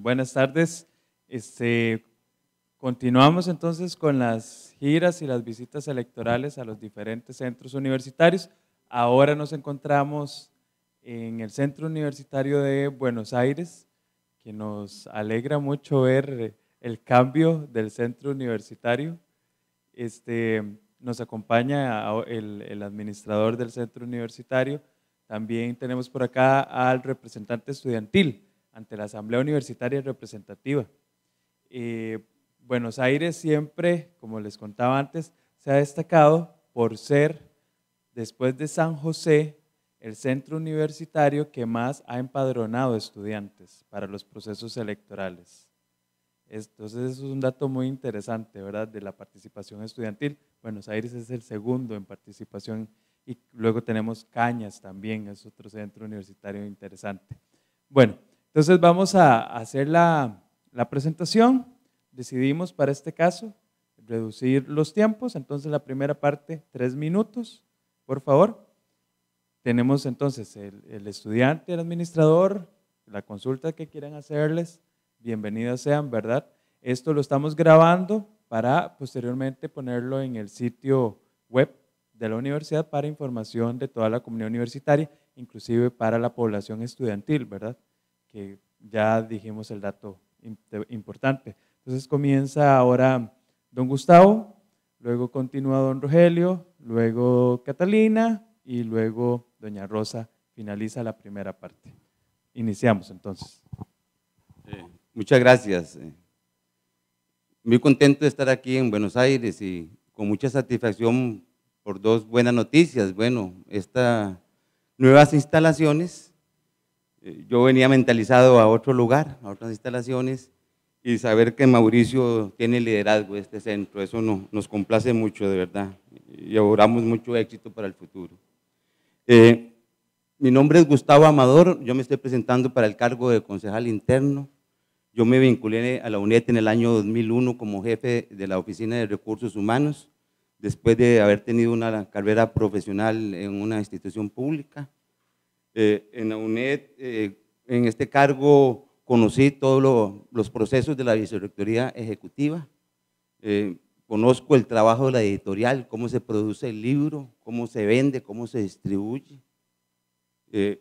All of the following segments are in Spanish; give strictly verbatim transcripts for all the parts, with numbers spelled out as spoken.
buenas tardes. Este, continuamos entonces con las giras y las visitas electorales a los diferentes centros universitarios. Ahora nos encontramos en el Centro Universitario de Buenos Aires, que nos alegra mucho ver el cambio del centro universitario. Este, nos acompaña el, el administrador del centro universitario. También tenemos por acá al representante estudiantil ante la Asamblea Universitaria Representativa. Eh, Buenos Aires siempre, como les contaba antes, se ha destacado por ser, después de San José, el centro universitario que más ha empadronado estudiantes para los procesos electorales. Entonces, eso es un dato muy interesante, ¿verdad?, de la participación estudiantil. Buenos Aires es el segundo en participación y luego tenemos Cañas también, es otro centro universitario interesante. Bueno, entonces vamos a hacer la, la presentación. Decidimos para este caso reducir los tiempos, entonces la primera parte, tres minutos, por favor. Tenemos entonces el, el estudiante, el administrador, la consulta que quieran hacerles, bienvenidas sean, ¿verdad? Esto lo estamos grabando para posteriormente ponerlo en el sitio web de la universidad para información de toda la comunidad universitaria, inclusive para la población estudiantil, ¿verdad? Que ya dijimos el dato importante. Entonces comienza ahora don Gustavo, luego continúa don Rogelio, luego Catalina y luego doña Rosa finaliza la primera parte. Iniciamos entonces. Eh, muchas gracias. Muy contento de estar aquí en Buenos Aires y con mucha satisfacción por dos buenas noticias. Bueno, estas nuevas instalaciones, eh, yo venía mentalizado a otro lugar, a otras instalaciones, y saber que Mauricio tiene liderazgo de este centro, eso no, nos complace mucho, de verdad, y auguramos mucho éxito para el futuro. Eh, mi nombre es Gustavo Amador, yo me estoy presentando para el cargo de concejal interno. Yo me vinculé a la UNED en el año dos mil uno como jefe de la Oficina de Recursos Humanos, después de haber tenido una carrera profesional en una institución pública. Eh, en la UNED, eh, en este cargo, conocí todos lo, los procesos de la vicerrectoría ejecutiva, eh, conozco el trabajo de la editorial, cómo se produce el libro, cómo se vende, cómo se distribuye. Eh,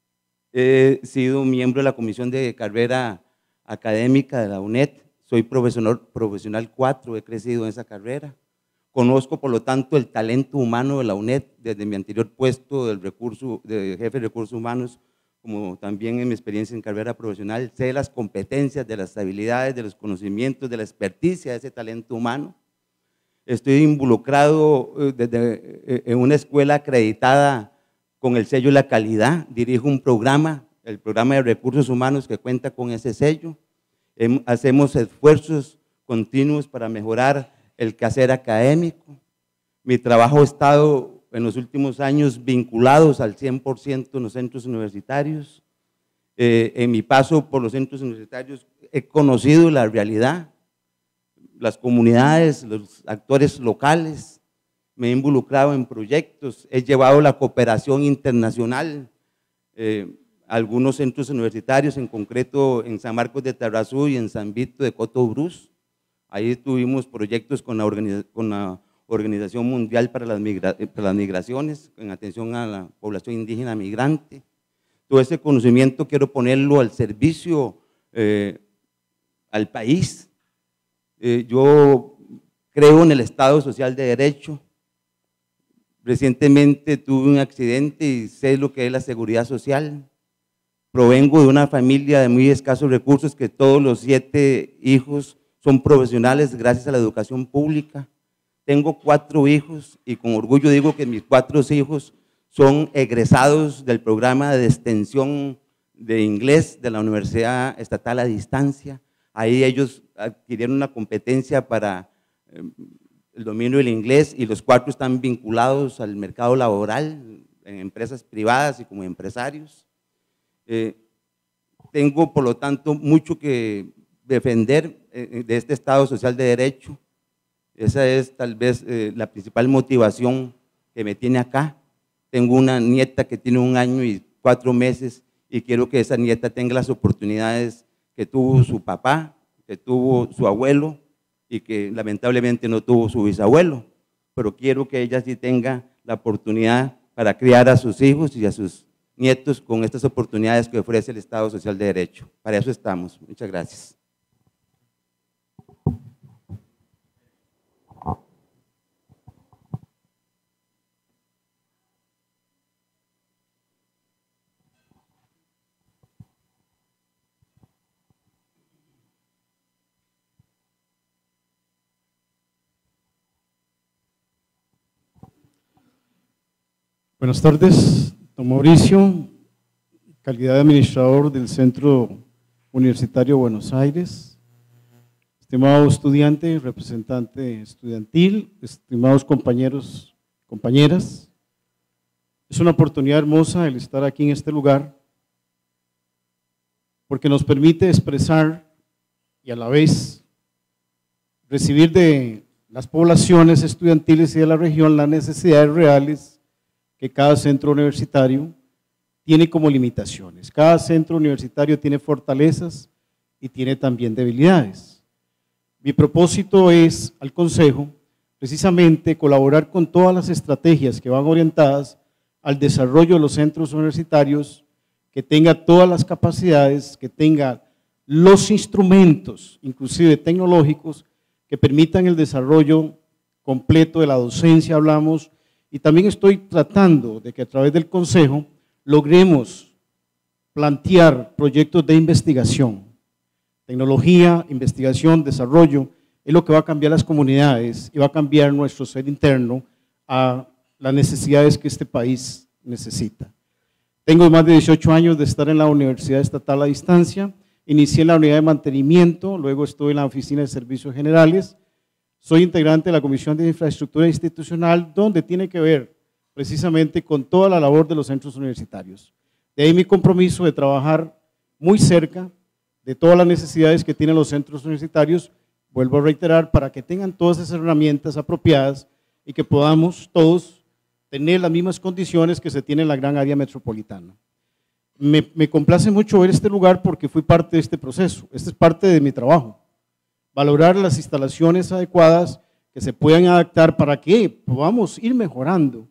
he sido miembro de la comisión de carrera académica de la UNED, soy profesional, profesional cuatro, he crecido en esa carrera. Conozco, por lo tanto, el talento humano de la UNED desde mi anterior puesto del recurso, de jefe de recursos humanos, como también en mi experiencia en carrera profesional. Sé las competencias, de las habilidades, de los conocimientos, de la experticia de ese talento humano. Estoy involucrado desde, en una escuela acreditada con el sello de la calidad, dirijo un programa, el programa de recursos humanos que cuenta con ese sello. Hacemos esfuerzos continuos para mejorar el quehacer académico. Mi trabajo ha estado en los últimos años vinculados al cien por ciento en los centros universitarios. Eh, en mi paso por los centros universitarios he conocido la realidad, las comunidades, los actores locales, me he involucrado en proyectos, he llevado la cooperación internacional, eh, a algunos centros universitarios, en concreto en San Marcos de Tarrazú y en San Vito de Cotobruz. Ahí tuvimos proyectos con la, organiza con la Organización Mundial para las, migra para las Migraciones, en atención a la población indígena migrante. Todo ese conocimiento quiero ponerlo al servicio eh, al país. Eh, yo creo en el Estado Social de Derecho. Recientemente tuve un accidente y sé lo que es la seguridad social. Provengo de una familia de muy escasos recursos, que todos los siete hijos son profesionales gracias a la educación pública. Tengo cuatro hijos y con orgullo digo que mis cuatro hijos son egresados del programa de extensión de inglés de la Universidad Estatal a Distancia. Ahí ellos adquirieron una competencia para eh, el dominio del inglés y los cuatro están vinculados al mercado laboral en empresas privadas y como empresarios. Eh, tengo, por lo tanto, mucho que defender eh, de este Estado Social de Derecho. Esa es tal vez eh, la principal motivación que me tiene acá. Tengo una nieta que tiene un año y cuatro meses y quiero que esa nieta tenga las oportunidades que tuvo su papá, que tuvo su abuelo y que lamentablemente no tuvo su bisabuelo, pero quiero que ella sí tenga la oportunidad para criar a sus hijos y a sus nietos con estas oportunidades que ofrece el Estado Social de Derecho. Para eso estamos. Muchas gracias. Buenas tardes, don Mauricio, calidad de administrador del Centro Universitario Buenos Aires, estimado estudiante, representante estudiantil, estimados compañeros, compañeras. Es una oportunidad hermosa el estar aquí en este lugar porque nos permite expresar y a la vez recibir de las poblaciones estudiantiles y de la región las necesidades reales que cada centro universitario tiene como limitaciones. Cada centro universitario tiene fortalezas y tiene también debilidades. Mi propósito es, al Consejo, precisamente colaborar con todas las estrategias que van orientadas al desarrollo de los centros universitarios, que tenga todas las capacidades, que tenga los instrumentos, inclusive tecnológicos, que permitan el desarrollo completo de la docencia, hablamos. Y también estoy tratando de que a través del Consejo logremos plantear proyectos de investigación, tecnología, investigación, desarrollo, es lo que va a cambiar las comunidades y va a cambiar nuestro ser interno a las necesidades que este país necesita. Tengo más de dieciocho años de estar en la Universidad Estatal a Distancia, inicié en la unidad de mantenimiento, luego estuve en la Oficina de Servicios Generales. Soy integrante de la Comisión de Infraestructura Institucional, donde tiene que ver precisamente con toda la labor de los centros universitarios. De ahí mi compromiso de trabajar muy cerca de todas las necesidades que tienen los centros universitarios, vuelvo a reiterar, para que tengan todas esas herramientas apropiadas y que podamos todos tener las mismas condiciones que se tiene en la gran área metropolitana. Me, me complace mucho ver este lugar porque fui parte de este proceso, este es parte de mi trabajo. Valorar las instalaciones adecuadas que se puedan adaptar para que podamos ir mejorando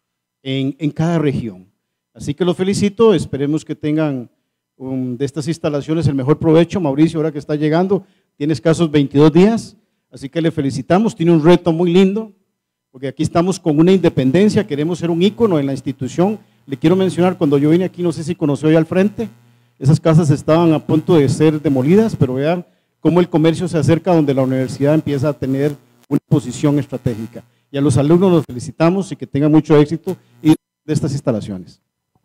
en, en cada región. Así que los felicito, esperemos que tengan um, de estas instalaciones el mejor provecho. Mauricio, ahora que está llegando, tiene escasos veintidós días, así que le felicitamos, tiene un reto muy lindo, porque aquí estamos con una independencia, queremos ser un ícono en la institución. Le quiero mencionar, cuando yo vine aquí, no sé si conoció hoy al frente, esas casas estaban a punto de ser demolidas, pero vean cómo el comercio se acerca donde la universidad empieza a tener una posición estratégica. Y a los alumnos los felicitamos y que tengan mucho éxito de estas instalaciones.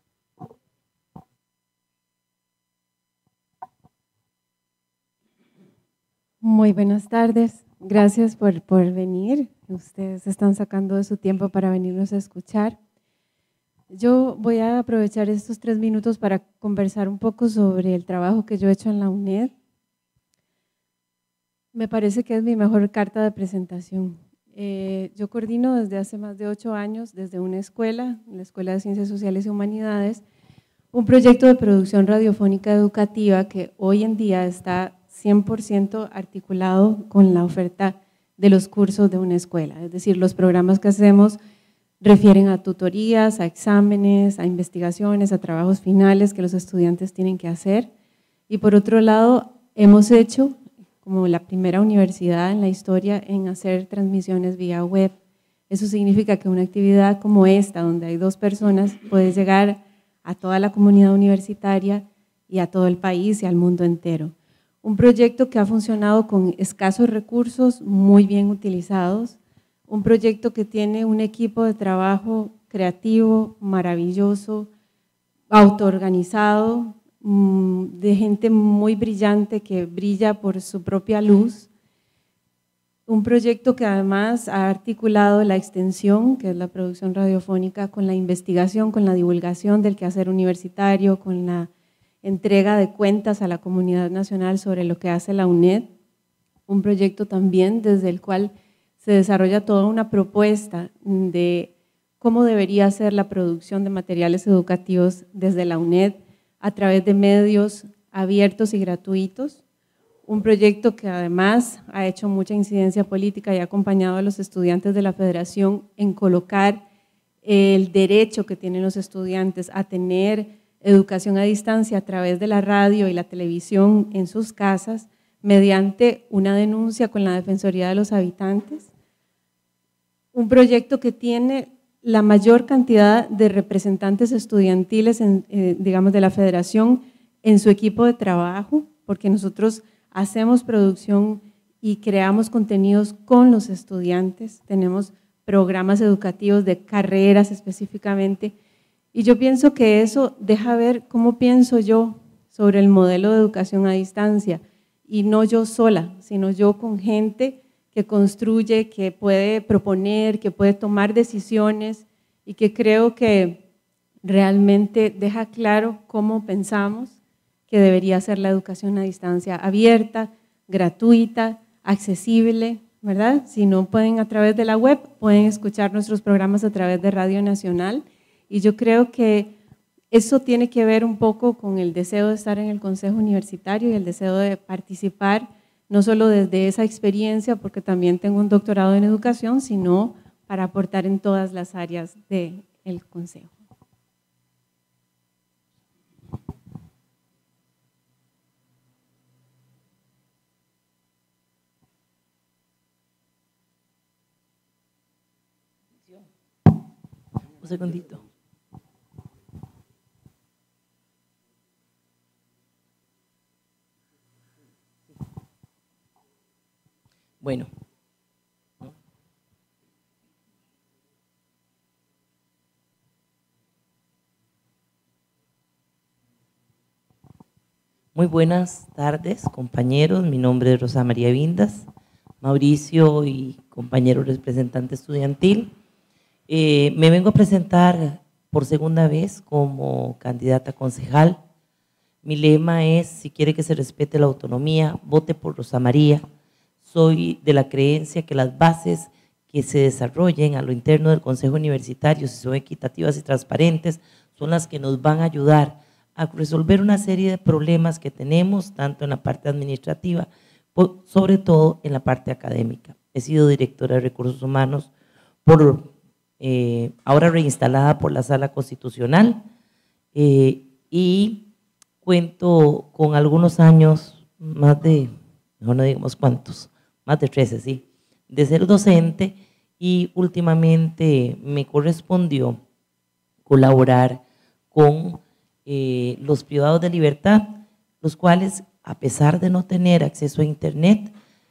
Muy buenas tardes, gracias por, por venir. Ustedes están sacando de su tiempo para venirnos a escuchar. Yo voy a aprovechar estos tres minutos para conversar un poco sobre el trabajo que yo he hecho en la UNED. Me parece que es mi mejor carta de presentación. Eh, yo coordino desde hace más de ocho años, desde una escuela, la Escuela de Ciencias Sociales y Humanidades, un proyecto de producción radiofónica educativa que hoy en día está cien por ciento articulado con la oferta de los cursos de una escuela. Es decir, los programas que hacemos refieren a tutorías, a exámenes, a investigaciones, a trabajos finales que los estudiantes tienen que hacer. Y por otro lado, hemos hecho como la primera universidad en la historia en hacer transmisiones vía web. Eso significa que una actividad como esta, donde hay dos personas, puede llegar a toda la comunidad universitaria y a todo el país y al mundo entero. Un proyecto que ha funcionado con escasos recursos, muy bien utilizados, un proyecto que tiene un equipo de trabajo creativo, maravilloso, autoorganizado, de gente muy brillante que brilla por su propia luz, un proyecto que además ha articulado la extensión, que es la producción radiofónica, con la investigación, con la divulgación del quehacer universitario, con la entrega de cuentas a la comunidad nacional sobre lo que hace la UNED, un proyecto también desde el cual se desarrolla toda una propuesta de cómo debería ser la producción de materiales educativos desde la UNED, a través de medios abiertos y gratuitos, un proyecto que además ha hecho mucha incidencia política y ha acompañado a los estudiantes de la Federación en colocar el derecho que tienen los estudiantes a tener educación a distancia a través de la radio y la televisión en sus casas, mediante una denuncia con la Defensoría de los Habitantes. Un proyecto que tiene la mayor cantidad de representantes estudiantiles, en, eh, digamos, de la Federación en su equipo de trabajo, porque nosotros hacemos producción y creamos contenidos con los estudiantes, tenemos programas educativos de carreras específicamente, y yo pienso que eso deja ver cómo pienso yo sobre el modelo de educación a distancia, y no yo sola, sino yo con gente que construye, que puede proponer, que puede tomar decisiones, y que creo que realmente deja claro cómo pensamos que debería ser la educación a distancia, abierta, gratuita, accesible, ¿verdad? Si no pueden a través de la web, pueden escuchar nuestros programas a través de Radio Nacional, y yo creo que eso tiene que ver un poco con el deseo de estar en el Consejo Universitario y el deseo de participar, no solo desde esa experiencia, porque también tengo un doctorado en educación, sino para aportar en todas las áreas del Consejo. Un segundito. Bueno. Muy buenas tardes, compañeros. Mi nombre es Rosa María Vindas, Mauricio y compañero representante estudiantil. Eh, me vengo a presentar por segunda vez como candidata a concejal. Mi lema es: si quiere que se respete la autonomía, vote por Rosa María. Soy de la creencia que las bases que se desarrollen a lo interno del Consejo Universitario, si son equitativas y transparentes, son las que nos van a ayudar a resolver una serie de problemas que tenemos, tanto en la parte administrativa, sobre todo en la parte académica. He sido directora de Recursos Humanos, por, eh, ahora reinstalada por la Sala Constitucional, eh, y cuento con algunos años, más de, mejor no digamos cuántos, más de trece, sí, de ser docente, y últimamente me correspondió colaborar con eh, los privados de libertad, los cuales, a pesar de no tener acceso a internet,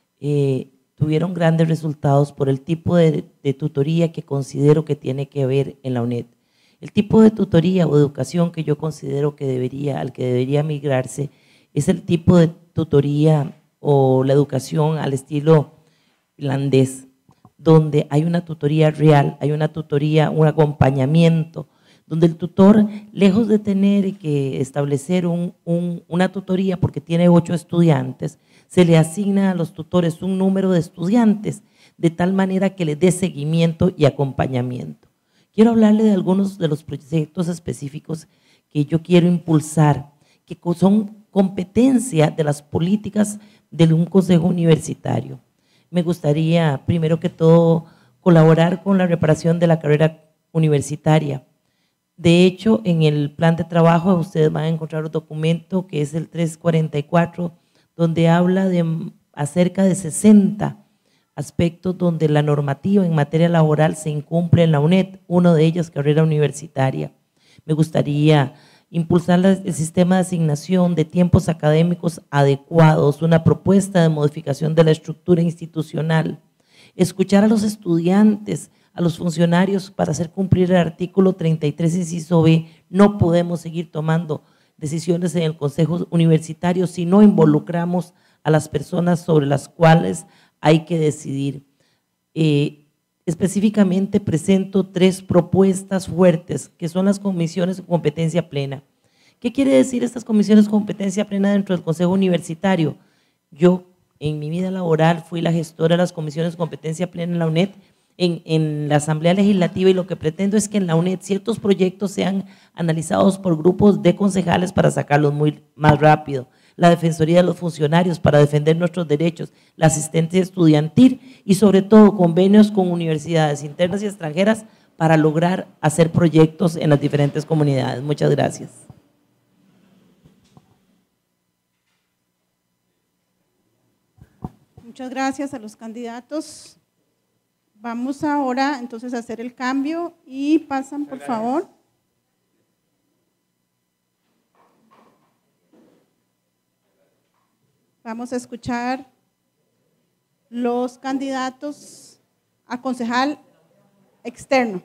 eh, tuvieron grandes resultados por el tipo de, de tutoría que considero que tiene que haber en la UNED. El tipo de tutoría o educación que yo considero que debería, al que debería migrarse, es el tipo de tutoría o la educación al estilo finlandés, donde hay una tutoría real, hay una tutoría, un acompañamiento, donde el tutor, lejos de tener que establecer un, un, una tutoría porque tiene ocho estudiantes, se le asigna a los tutores un número de estudiantes, de tal manera que les dé seguimiento y acompañamiento. Quiero hablarle de algunos de los proyectos específicos que yo quiero impulsar, que son competencia de las políticas de un consejo universitario. Me gustaría, primero que todo, colaborar con la reparación de la carrera universitaria. De hecho, en el plan de trabajo ustedes van a encontrar un documento que es el trescientos cuarenta y cuatro, donde habla de acerca de sesenta aspectos donde la normativa en materia laboral se incumple en la UNED, uno de ellos carrera universitaria. Me gustaría impulsar el sistema de asignación de tiempos académicos adecuados, una propuesta de modificación de la estructura institucional, escuchar a los estudiantes, a los funcionarios para hacer cumplir el artículo treinta y tres, inciso B. No podemos seguir tomando decisiones en el Consejo Universitario si no involucramos a las personas sobre las cuales hay que decidir. Eh, específicamente presento tres propuestas fuertes, que son las comisiones de competencia plena. ¿Qué quiere decir estas comisiones de competencia plena dentro del Consejo Universitario? Yo, en mi vida laboral, fui la gestora de las comisiones de competencia plena en la UNED, en, en la Asamblea Legislativa, y lo que pretendo es que en la UNED ciertos proyectos sean analizados por grupos de concejales para sacarlos muy más rápido. La Defensoría de los Funcionarios para defender nuestros derechos, la asistencia estudiantil y sobre todo convenios con universidades internas y extranjeras para lograr hacer proyectos en las diferentes comunidades. Muchas gracias. Muchas gracias a los candidatos. Vamos ahora entonces a hacer el cambio y pasan por favor. Vamos a escuchar los candidatos a concejal externo.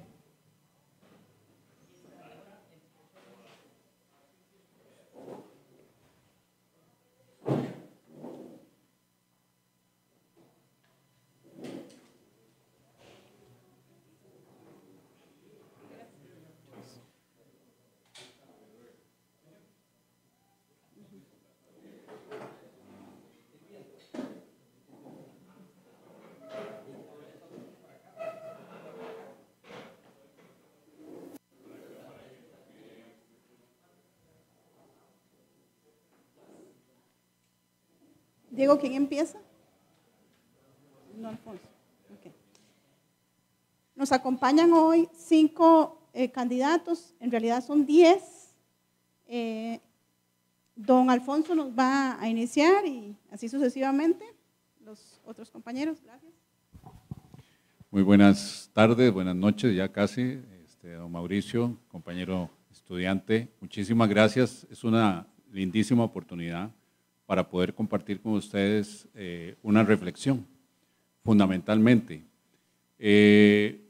Diego, ¿quién empieza? No, Alfonso. Okay. Nos acompañan hoy cinco eh, candidatos, en realidad son diez. Eh, don Alfonso nos va a iniciar y así sucesivamente los otros compañeros. Gracias. Muy buenas tardes, buenas noches, ya casi. Este, don Mauricio, compañero estudiante, muchísimas gracias. Es una lindísima oportunidad para poder compartir con ustedes eh, una reflexión, fundamentalmente. Eh,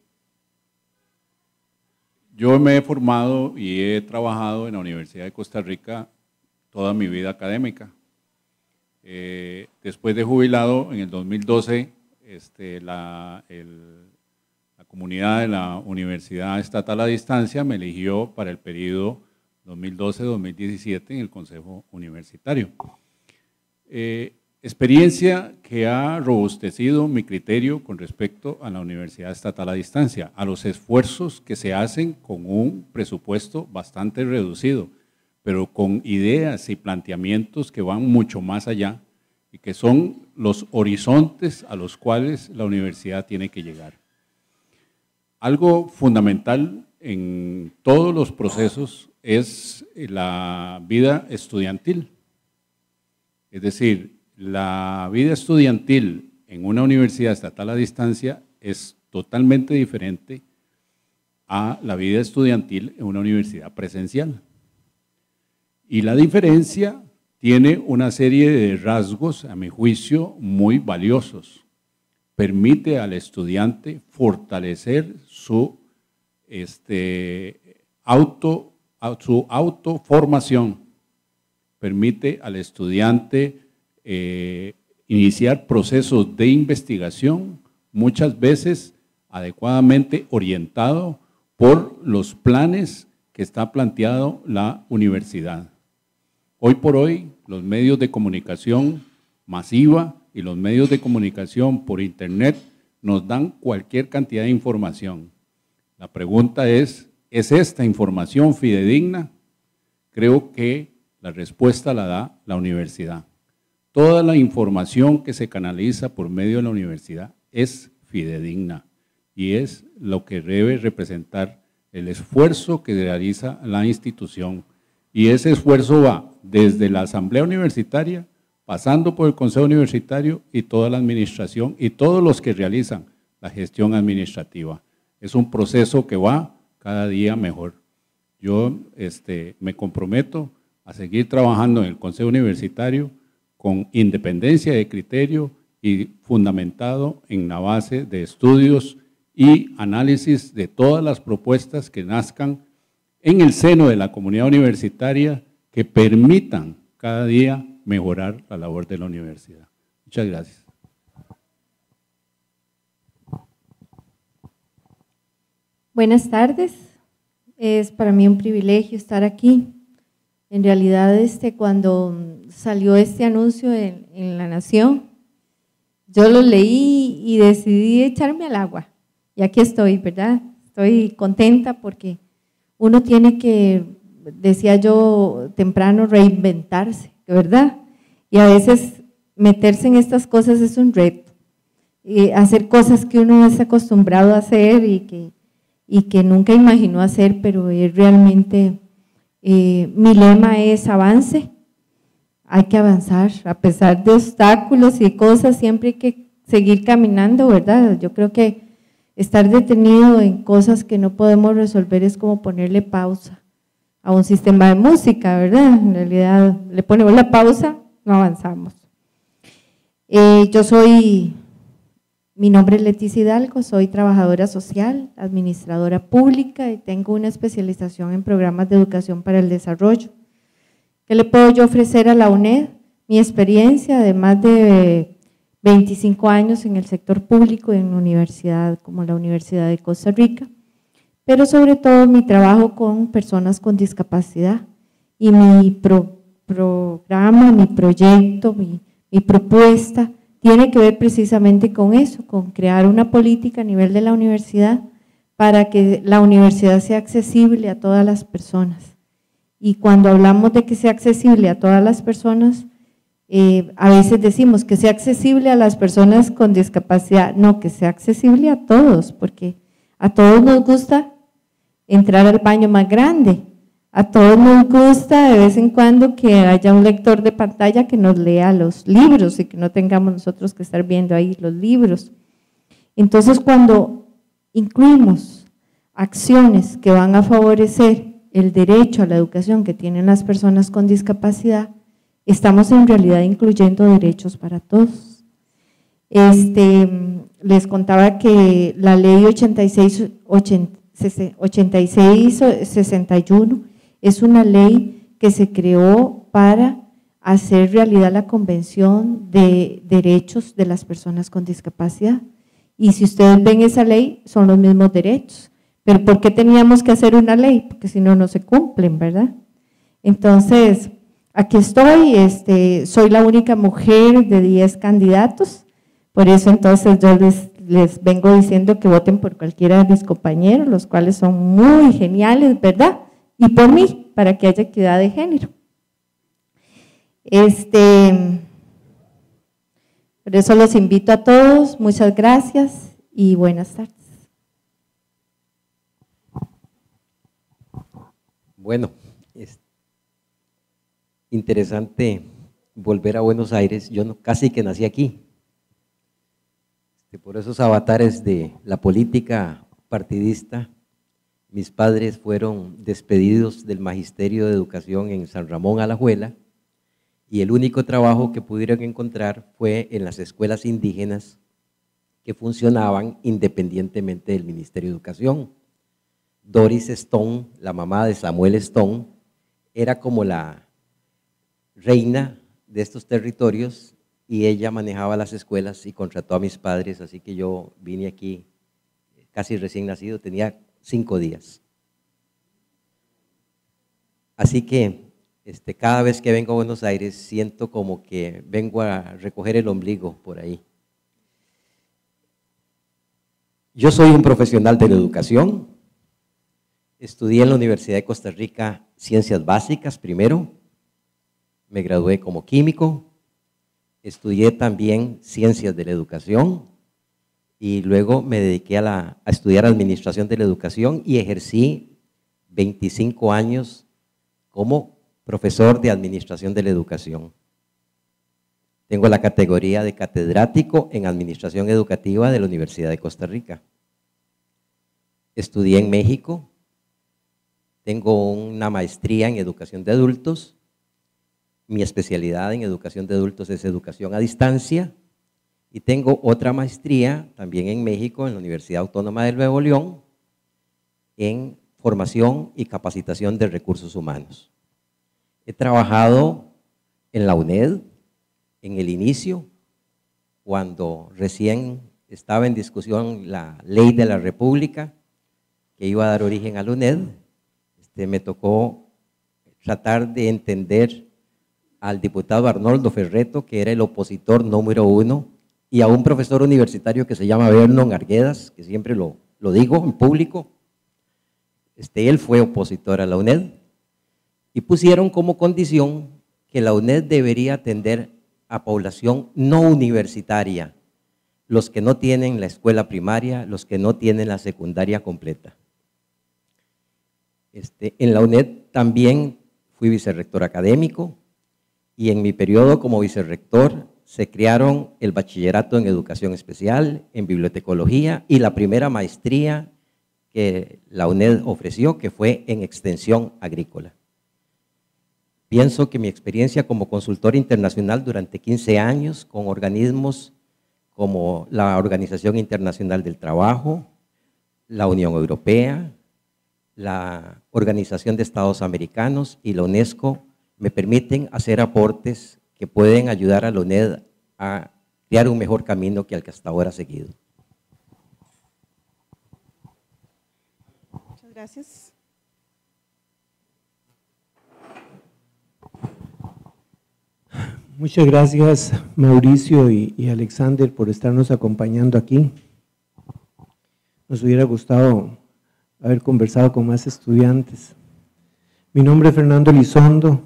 yo me he formado y he trabajado en la Universidad de Costa Rica toda mi vida académica. Eh, después de jubilado, en el dos mil doce, este, la, el, la comunidad de la Universidad Estatal a Distancia me eligió para el periodo dos mil doce a dos mil diecisiete en el Consejo Universitario. Eh, experiencia que ha robustecido mi criterio con respecto a la Universidad Estatal a Distancia, a los esfuerzos que se hacen con un presupuesto bastante reducido, pero con ideas y planteamientos que van mucho más allá y que son los horizontes a los cuales la universidad tiene que llegar. Algo fundamental en todos los procesos es la vida estudiantil. Es decir, la vida estudiantil en una universidad estatal a distancia es totalmente diferente a la vida estudiantil en una universidad presencial. Y la diferencia tiene una serie de rasgos, a mi juicio, muy valiosos. Permite al estudiante fortalecer su, este, auto, su autoformación. Permite al estudiante eh, iniciar procesos de investigación, muchas veces adecuadamente orientado por los planes que está planteado la universidad. Hoy por hoy, los medios de comunicación masiva y los medios de comunicación por internet nos dan cualquier cantidad de información. La pregunta es, ¿es esta información fidedigna? Creo que la respuesta la da la universidad. Toda la información que se canaliza por medio de la universidad es fidedigna y es lo que debe representar el esfuerzo que realiza la institución. Y ese esfuerzo va desde la Asamblea Universitaria, pasando por el Consejo Universitario y toda la administración y todos los que realizan la gestión administrativa. Es un proceso que va cada día mejor. Yo este, me comprometo a seguir trabajando en el Consejo Universitario con independencia de criterio y fundamentado en la base de estudios y análisis de todas las propuestas que nazcan en el seno de la comunidad universitaria que permitan cada día mejorar la labor de la universidad. Muchas gracias. Buenas tardes, es para mí un privilegio estar aquí. En realidad, este, cuando salió este anuncio en, en La Nación, yo lo leí y decidí echarme al agua y aquí estoy, ¿verdad? Estoy contenta porque uno tiene que, decía yo temprano, reinventarse, ¿verdad? Y a veces meterse en estas cosas es un reto, y hacer cosas que uno es acostumbrado a hacer y que, y que nunca imaginó hacer, pero es realmente, eh, mi lema es avance, hay que avanzar, a pesar de obstáculos y cosas, siempre hay que seguir caminando, ¿verdad? Yo creo que estar detenido en cosas que no podemos resolver es como ponerle pausa a un sistema de música, ¿verdad? En realidad le ponemos la pausa, no avanzamos. Eh, yo soy, mi nombre es Leticia Hidalgo, soy trabajadora social, administradora pública y tengo una especialización en programas de educación para el desarrollo. ¿Qué le puedo yo ofrecer a la UNED? Mi experiencia de más de veinticinco años en el sector público y en una universidad como la Universidad de Costa Rica, pero sobre todo mi trabajo con personas con discapacidad y mi pro, programa, mi proyecto, mi, mi propuesta tiene que ver precisamente con eso, con crear una política a nivel de la universidad para que la universidad sea accesible a todas las personas. Y cuando hablamos de que sea accesible a todas las personas, eh, a veces decimos que sea accesible a las personas con discapacidad, no, que sea accesible a todos, porque a todos nos gusta entrar al baño más grande, a todos nos gusta de vez en cuando que haya un lector de pantalla que nos lea los libros y que no tengamos nosotros que estar viendo ahí los libros. Entonces, cuando incluimos acciones que van a favorecer el derecho a la educación que tienen las personas con discapacidad, estamos en realidad incluyendo derechos para todos. Este, les contaba que la ley ochenta y seis sesenta y uno es una ley que se creó para hacer realidad la Convención de Derechos de las Personas con Discapacidad. Y si ustedes ven esa ley, son los mismos derechos. Pero ¿por qué teníamos que hacer una ley? Porque si no, no se cumplen, ¿verdad? Entonces, aquí estoy, este, soy la única mujer de diez candidatos, por eso entonces yo les, les vengo diciendo que voten por cualquiera de mis compañeros, los cuales son muy geniales, ¿verdad? Y por mí, para que haya equidad de género. Este, por eso los invito a todos, muchas gracias y buenas tardes. Bueno, es interesante volver a Buenos Aires. Yo no, casi que nací aquí. Por esos avatares de la política partidista, mis padres fueron despedidos del Magisterio de Educación en San Ramón Alajuela y el único trabajo que pudieron encontrar fue en las escuelas indígenas que funcionaban independientemente del Ministerio de Educación. Doris Stone, la mamá de Samuel Stone, era como la reina de estos territorios y ella manejaba las escuelas y contrató a mis padres, así que yo vine aquí casi recién nacido, tenía cinco días. Así que este, cada vez que vengo a Buenos Aires siento como que vengo a recoger el ombligo por ahí. Yo soy un profesional de la educación. Estudié en la Universidad de Costa Rica Ciencias Básicas primero, me gradué como químico, estudié también Ciencias de la Educación y luego me dediqué a, la, a estudiar Administración de la Educación y ejercí veinticinco años como profesor de Administración de la Educación. Tengo la categoría de catedrático en Administración Educativa de la Universidad de Costa Rica. Estudié en México. Tengo una maestría en educación de adultos, mi especialidad en educación de adultos es educación a distancia y tengo otra maestría también en México, en la Universidad Autónoma de Nuevo León, en formación y capacitación de recursos humanos. He trabajado en la UNED, en el inicio, cuando recién estaba en discusión la ley de la República que iba a dar origen a la UNED. Me tocó tratar de entender al diputado Arnoldo Ferretto, que era el opositor número uno, y a un profesor universitario que se llama Vernon Arguedas, que siempre lo lo digo en público, este, él fue opositor a la UNED y pusieron como condición que la UNED debería atender a población no universitaria, los que no tienen la escuela primaria, los que no tienen la secundaria completa. Este, en la UNED también fui vicerrector académico y en mi periodo como vicerrector se crearon el bachillerato en educación especial, en bibliotecología y la primera maestría que la UNED ofreció, que fue en extensión agrícola. Pienso que mi experiencia como consultor internacional durante quince años con organismos como la Organización Internacional del Trabajo, la Unión Europea, la Organización de Estados Americanos y la UNESCO me permiten hacer aportes que pueden ayudar a la UNED a crear un mejor camino que el que hasta ahora ha seguido. Muchas gracias. Muchas gracias, Mauricio y, y Alexander, por estarnos acompañando aquí. Nos hubiera gustado haber conversado con más estudiantes. Mi nombre es Fernando Elizondo.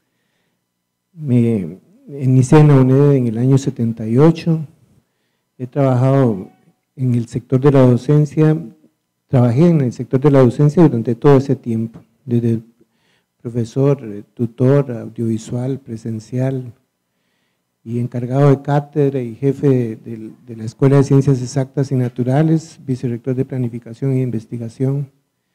Me inicié en la UNED en el año setenta y ocho. He trabajado en el sector de la docencia, trabajé en el sector de la docencia durante todo ese tiempo, desde profesor, tutor, audiovisual, presencial, y encargado de cátedra y jefe de, de, de la Escuela de Ciencias Exactas y Naturales, vicerrector de Planificación e Investigación.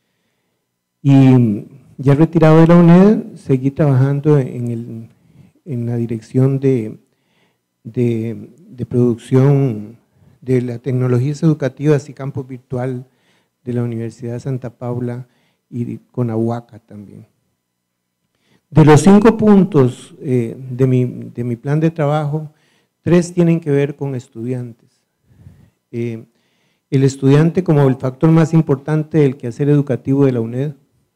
Y ya retirado de la UNED, seguí trabajando en, el, en la dirección de, de, de producción de las tecnologías educativas y campo virtual de la Universidad de Santa Paula y con Ahuaca también. De los cinco puntos eh, de, mi, de mi plan de trabajo, tres tienen que ver con estudiantes. Eh, el estudiante como el factor más importante del quehacer educativo de la UNED.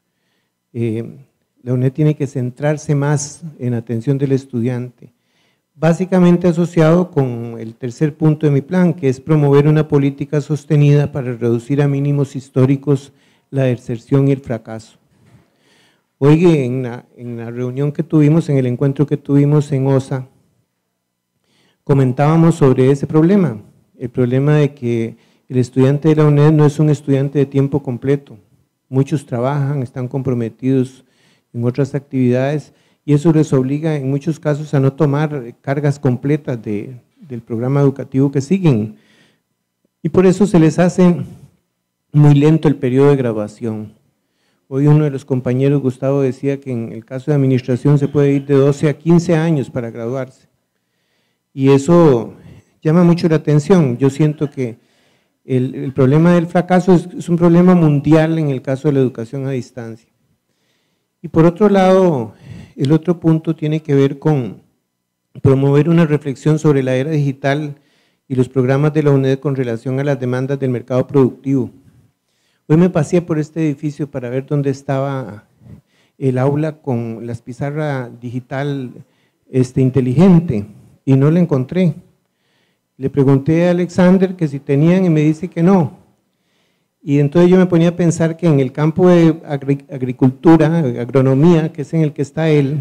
Eh, la UNED tiene que centrarse más en atención del estudiante, básicamente asociado con el tercer punto de mi plan, que es promover una política sostenida para reducir a mínimos históricos la deserción y el fracaso. Hoy en la, en la reunión que tuvimos, en el encuentro que tuvimos en O S A, comentábamos sobre ese problema, el problema de que el estudiante de la UNED no es un estudiante de tiempo completo. Muchos trabajan, están comprometidos en otras actividades y eso les obliga en muchos casos a no tomar cargas completas de, del programa educativo que siguen. Y por eso se les hace muy lento el periodo de graduación. Hoy uno de los compañeros, Gustavo, decía que en el caso de administración se puede ir de doce a quince años para graduarse. Y eso llama mucho la atención. Yo siento que el, el problema del fracaso es, es un problema mundial en el caso de la educación a distancia. Y por otro lado, el otro punto tiene que ver con promover una reflexión sobre la era digital y los programas de la UNED con relación a las demandas del mercado productivo. Hoy me pasé por este edificio para ver dónde estaba el aula con la pizarra digital este, inteligente y no la encontré. Le pregunté a Alexander que si tenían y me dice que no. Y entonces yo me ponía a pensar que en el campo de agricultura, agronomía, que es en el que está él,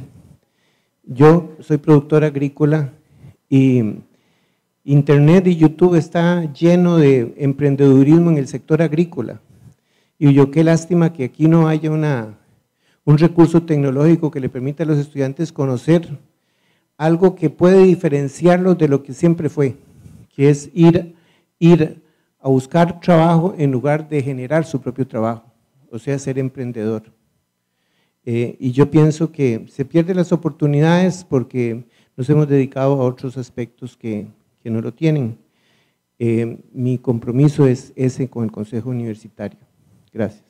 yo soy productor agrícola y Internet y YouTube está lleno de emprendedurismo en el sector agrícola. Y yo qué lástima que aquí no haya una, un recurso tecnológico que le permita a los estudiantes conocer algo que puede diferenciarlos de lo que siempre fue, que es ir, ir a buscar trabajo en lugar de generar su propio trabajo, o sea, ser emprendedor. Eh, y yo pienso que se pierden las oportunidades porque nos hemos dedicado a otros aspectos que, que no lo tienen. Eh, mi compromiso es ese con el Consejo Universitario. Gracias.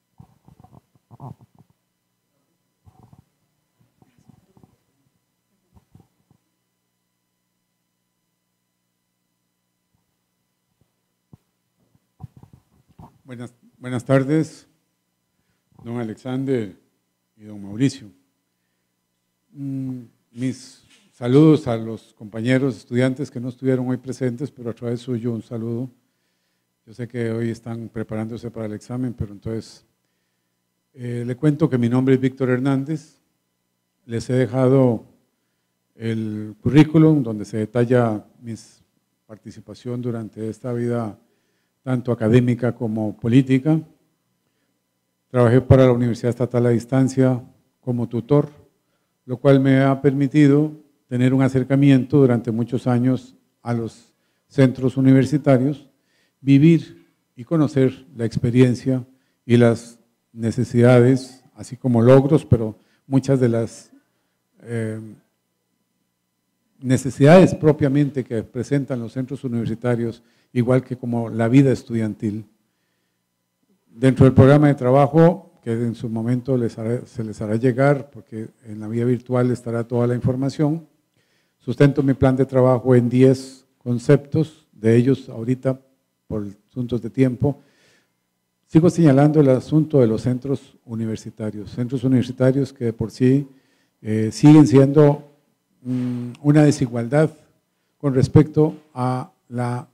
Buenas, buenas tardes, don Alexander y don Mauricio. Mm, mis saludos a los compañeros estudiantes que no estuvieron hoy presentes, pero a través suyo un saludo. Yo sé que hoy están preparándose para el examen, pero entonces eh, le cuento que mi nombre es Víctor Hernández. Les he dejado el currículum donde se detalla mi participación durante esta vida tanto académica como política. Trabajé para la Universidad Estatal a Distancia como tutor, lo cual me ha permitido tener un acercamiento durante muchos años a los centros universitarios, vivir y conocer la experiencia y las necesidades, así como logros, pero muchas de las eh, necesidades propiamente que presentan los centros universitarios, igual que como la vida estudiantil. Dentro del programa de trabajo, que en su momento les hará, se les hará llegar, porque en la vía virtual estará toda la información, sustento mi plan de trabajo en diez conceptos, de ellos ahorita, por asuntos de tiempo, sigo señalando el asunto de los centros universitarios, centros universitarios que de por sí eh, siguen siendo mmm, una desigualdad con respecto a la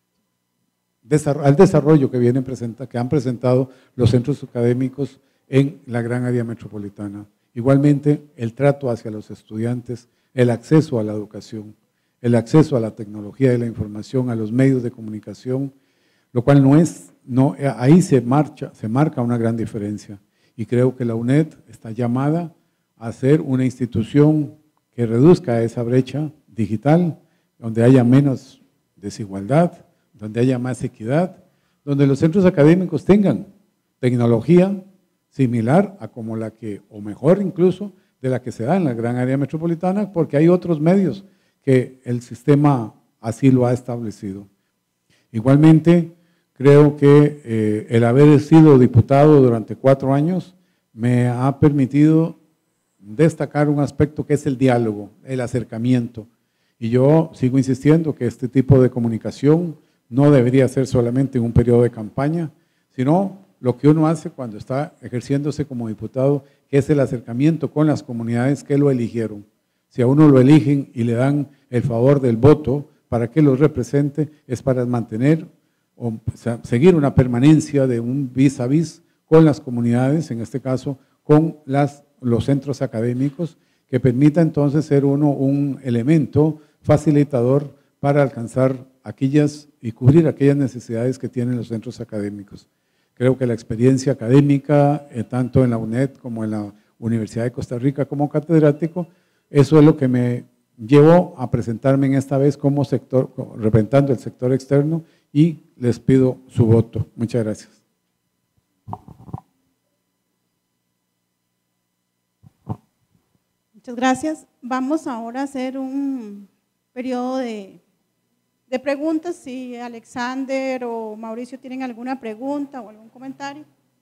al desarrollo que, vienen presenta, que han presentado los centros académicos en la gran área metropolitana. Igualmente, el trato hacia los estudiantes, el acceso a la educación, el acceso a la tecnología de la información, a los medios de comunicación, lo cual no es, no, ahí se, marcha, se marca una gran diferencia. Y creo que la UNED está llamada a ser una institución que reduzca esa brecha digital, donde haya menos desigualdad, donde haya más equidad, donde los centros académicos tengan tecnología similar a como la que, o mejor incluso, de la que se da en la gran área metropolitana, porque hay otros medios que el sistema así lo ha establecido. Igualmente, creo que eh, el haber sido diputado durante cuatro años me ha permitido destacar un aspecto que es el diálogo, el acercamiento. Y yo sigo insistiendo que este tipo de comunicación no debería ser solamente en un periodo de campaña, sino lo que uno hace cuando está ejerciéndose como diputado, que es el acercamiento con las comunidades que lo eligieron. Si a uno lo eligen y le dan el favor del voto para que los represente, es para mantener o sea, seguir una permanencia de un vis a vis con las comunidades, en este caso con las, los centros académicos, que permita entonces ser uno un elemento facilitador para alcanzar aquellas y cubrir aquellas necesidades que tienen los centros académicos. Creo que la experiencia académica, eh, tanto en la UNED como en la Universidad de Costa Rica como catedrático, eso es lo que me llevó a presentarme en esta vez como sector, representando el sector externo, y les pido su voto. Muchas gracias. Muchas gracias. Vamos ahora a hacer un periodo de, de preguntas. Si Alexander o Mauricio tienen alguna pregunta o algún comentario.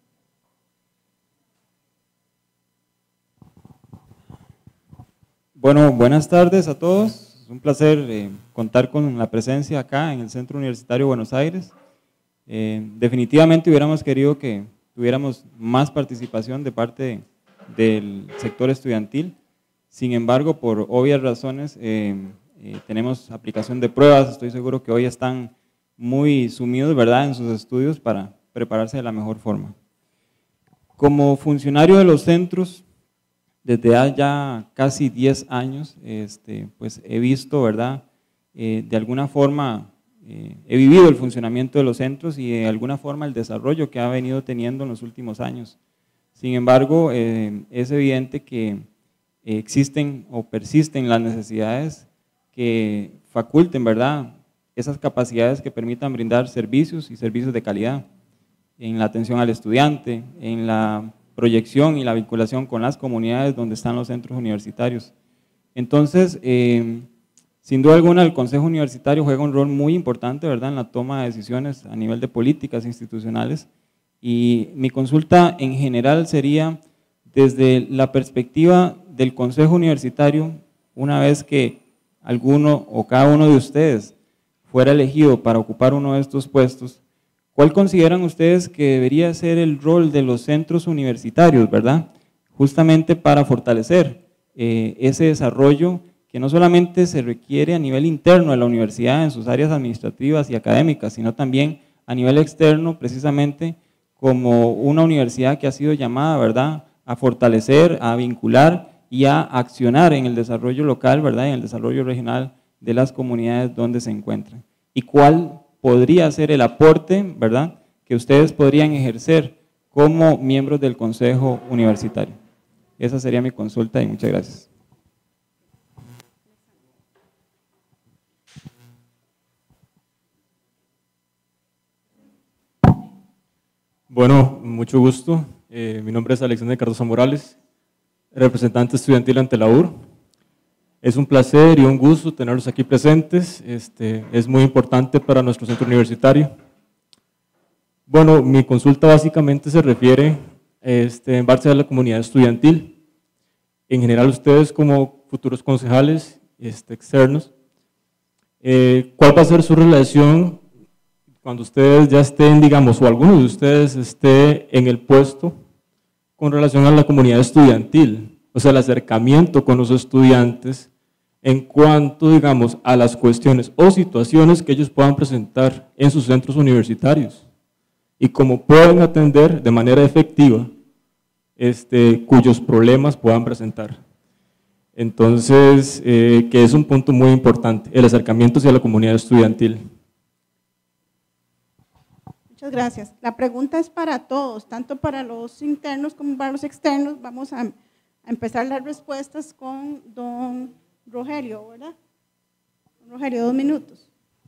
Bueno, buenas tardes a todos. Es un placer eh, contar con la presencia acá en el Centro Universitario de Buenos Aires. Eh, definitivamente hubiéramos querido que tuviéramos más participación de parte del sector estudiantil. Sin embargo, por obvias razones, eh, eh, tenemos aplicación de pruebas. Estoy seguro que hoy están muy sumidos, ¿verdad?, en sus estudios para prepararse de la mejor forma. Como funcionario de los centros, desde hace ya casi diez años, este, pues he visto, ¿verdad?, eh, de alguna forma, eh, he vivido el funcionamiento de los centros y de alguna forma el desarrollo que ha venido teniendo en los últimos años. Sin embargo, eh, es evidente que existen o persisten las necesidades que faculten, ¿verdad?, esas capacidades que permitan brindar servicios y servicios de calidad en la atención al estudiante, en la proyección y la vinculación con las comunidades donde están los centros universitarios. Entonces, eh, sin duda alguna, el Consejo Universitario juega un rol muy importante, ¿verdad?, en la toma de decisiones a nivel de políticas institucionales, y mi consulta en general sería desde la perspectiva del Consejo Universitario, una vez que alguno o cada uno de ustedes fuera elegido para ocupar uno de estos puestos, ¿cuál consideran ustedes que debería ser el rol de los centros universitarios, verdad? Justamente para fortalecer eh, ese desarrollo que no solamente se requiere a nivel interno de la universidad en sus áreas administrativas y académicas, sino también a nivel externo, precisamente como una universidad que ha sido llamada, ¿verdad?, a fortalecer, a vincular y a accionar en el desarrollo local, ¿verdad?, en el desarrollo regional de las comunidades donde se encuentran. ¿Y cuál podría ser el aporte, ¿verdad?, que ustedes podrían ejercer como miembros del Consejo Universitario? Esa sería mi consulta y muchas gracias. Bueno, mucho gusto. Eh, mi nombre es Alexander Cardoso Morales, representante estudiantil ante la U R. Es un placer y un gusto tenerlos aquí presentes. Este, es muy importante para nuestro centro universitario. Bueno, mi consulta básicamente se refiere este, en base a la comunidad estudiantil. En general, ustedes como futuros concejales este, externos, eh, ¿cuál va a ser su relación cuando ustedes ya estén, digamos, o alguno de ustedes esté en el puesto con relación a la comunidad estudiantil? O sea, el acercamiento con los estudiantes en cuanto, digamos, a las cuestiones o situaciones que ellos puedan presentar en sus centros universitarios y cómo pueden atender de manera efectiva este, cuyos problemas puedan presentar. Entonces, eh, que es un punto muy importante, el acercamiento hacia la comunidad estudiantil. Muchas gracias. La pregunta es para todos, tanto para los internos como para los externos. Vamos a, a empezar las respuestas con don Rogelio, ¿verdad? Rogelio, dos minutos.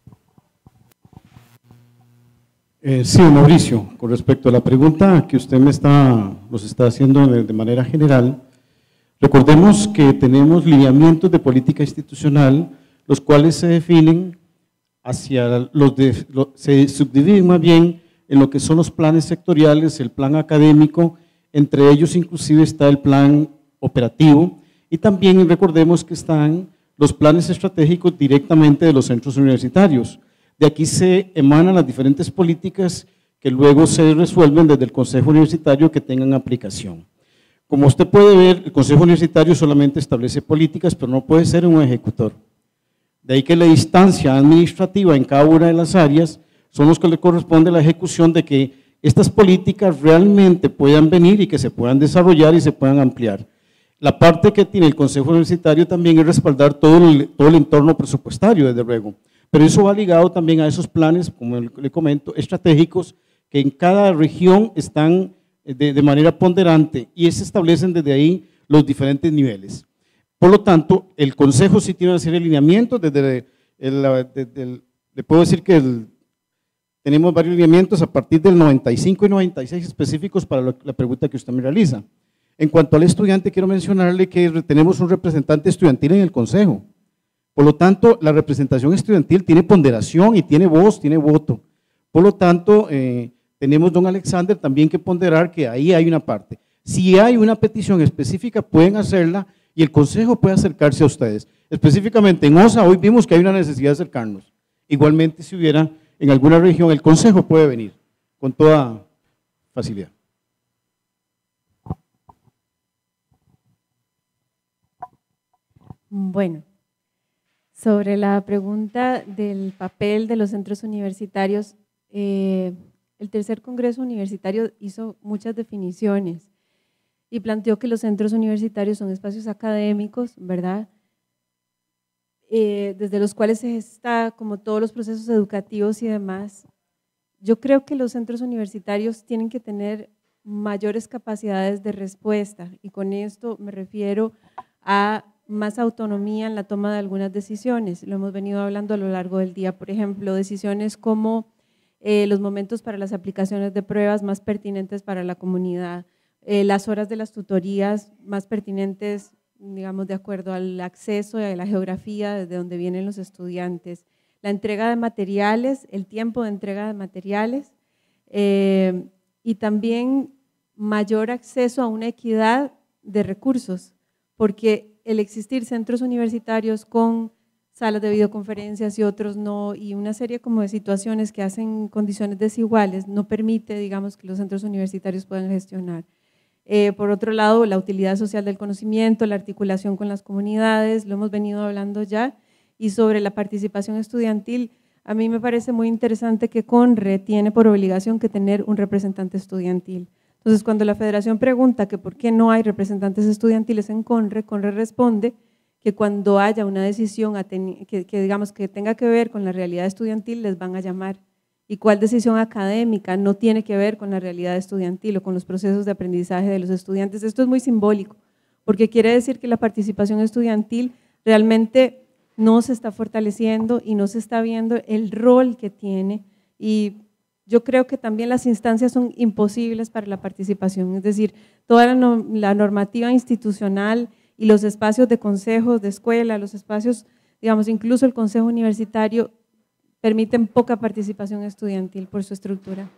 Eh, sí, Mauricio, con respecto a la pregunta que usted me está, nos está haciendo de, de manera general, recordemos que tenemos lineamientos de política institucional, los cuales se definen hacia los de, lo, se subdividen más bien en lo que son los planes sectoriales, el plan académico, entre ellos inclusive está el plan operativo, y también recordemos que están los planes estratégicos directamente de los centros universitarios. De aquí se emanan las diferentes políticas que luego se resuelven desde el Consejo Universitario que tengan aplicación. Como usted puede ver, el Consejo Universitario solamente establece políticas, pero no puede ser un ejecutor. De ahí que la instancia administrativa en cada una de las áreas son los que le corresponde la ejecución de que estas políticas realmente puedan venir y que se puedan desarrollar y se puedan ampliar. La parte que tiene el Consejo Universitario también es respaldar todo el, todo el entorno presupuestario, desde luego, pero eso va ligado también a esos planes, como le comento, estratégicos, que en cada región están de, de manera ponderante y se establecen desde ahí los diferentes niveles. Por lo tanto, el Consejo sí tiene una serie de lineamientos, desde el, desde el, le puedo decir que el, tenemos varios lineamientos a partir del noventa y cinco y noventa y seis específicos para lo, la pregunta que usted me realiza. En cuanto al estudiante, quiero mencionarle que tenemos un representante estudiantil en el Consejo. Por lo tanto, la representación estudiantil tiene ponderación y tiene voz, tiene voto. Por lo tanto, eh, tenemos, don Alexander, también que ponderar que ahí hay una parte. Si hay una petición específica, pueden hacerla y el Consejo puede acercarse a ustedes. Específicamente en O S A, hoy vimos que hay una necesidad de acercarnos. Igualmente, si hubiera en alguna región, el Consejo puede venir con toda facilidad. Bueno, sobre la pregunta del papel de los centros universitarios, eh, el tercer Congreso Universitario hizo muchas definiciones y planteó que los centros universitarios son espacios académicos, ¿verdad?, Eh, desde los cuales se gesta como todos los procesos educativos y demás. Yo creo que los centros universitarios tienen que tener mayores capacidades de respuesta y con esto me refiero a más autonomía en la toma de algunas decisiones. Lo hemos venido hablando a lo largo del día, por ejemplo, decisiones como eh, los momentos para las aplicaciones de pruebas más pertinentes para la comunidad, eh, las horas de las tutorías más pertinentes, digamos, de acuerdo al acceso y a la geografía desde donde vienen los estudiantes, la entrega de materiales, el tiempo de entrega de materiales eh, y también mayor acceso a una equidad de recursos, porque el existir centros universitarios con salas de videoconferencias y otros no, y una serie como de situaciones que hacen condiciones desiguales, no permite, digamos, que los centros universitarios puedan gestionar. Eh, por otro lado, la utilidad social del conocimiento, la articulación con las comunidades, lo hemos venido hablando ya, y sobre la participación estudiantil, a mí me parece muy interesante que CONRE tiene por obligación que tener un representante estudiantil. Entonces, cuando la federación pregunta que por qué no hay representantes estudiantiles en CONRE, CONRE responde que cuando haya una decisión que, que, digamos, que tenga que ver con la realidad estudiantil, les van a llamar. ¿Y cuál decisión académica no tiene que ver con la realidad estudiantil o con los procesos de aprendizaje de los estudiantes? Esto es muy simbólico, porque quiere decir que la participación estudiantil realmente no se está fortaleciendo y no se está viendo el rol que tiene, y yo creo que también las instancias son imposibles para la participación, es decir, toda la, no, la normativa institucional y los espacios de consejos de escuela, los espacios, digamos, incluso el consejo universitario, permiten poca participación estudiantil por su estructura.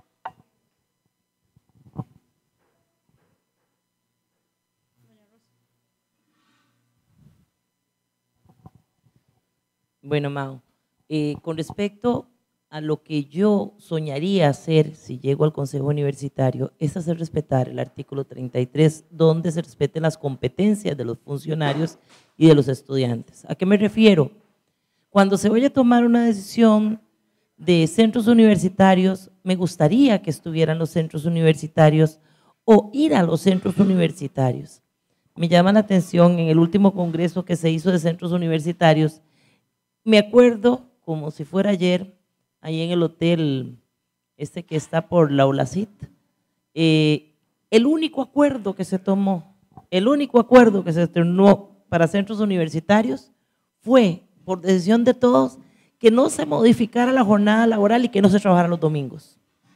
Bueno, Mau, eh, con respecto a lo que yo soñaría hacer si llego al Consejo Universitario, es hacer respetar el artículo treinta y tres, donde se respeten las competencias de los funcionarios y de los estudiantes. ¿A qué me refiero? Cuando se vaya a tomar una decisión de centros universitarios, me gustaría que estuvieran los centros universitarios o ir a los centros universitarios. Me llama la atención en el último congreso que se hizo de centros universitarios. Me acuerdo, como si fuera ayer, ahí en el hotel este que está por la Olacit, eh, el único acuerdo que se tomó, el único acuerdo que se tomó para centros universitarios fue, por decisión de todos, que no se modificara la jornada laboral y que no se trabajara los domingos.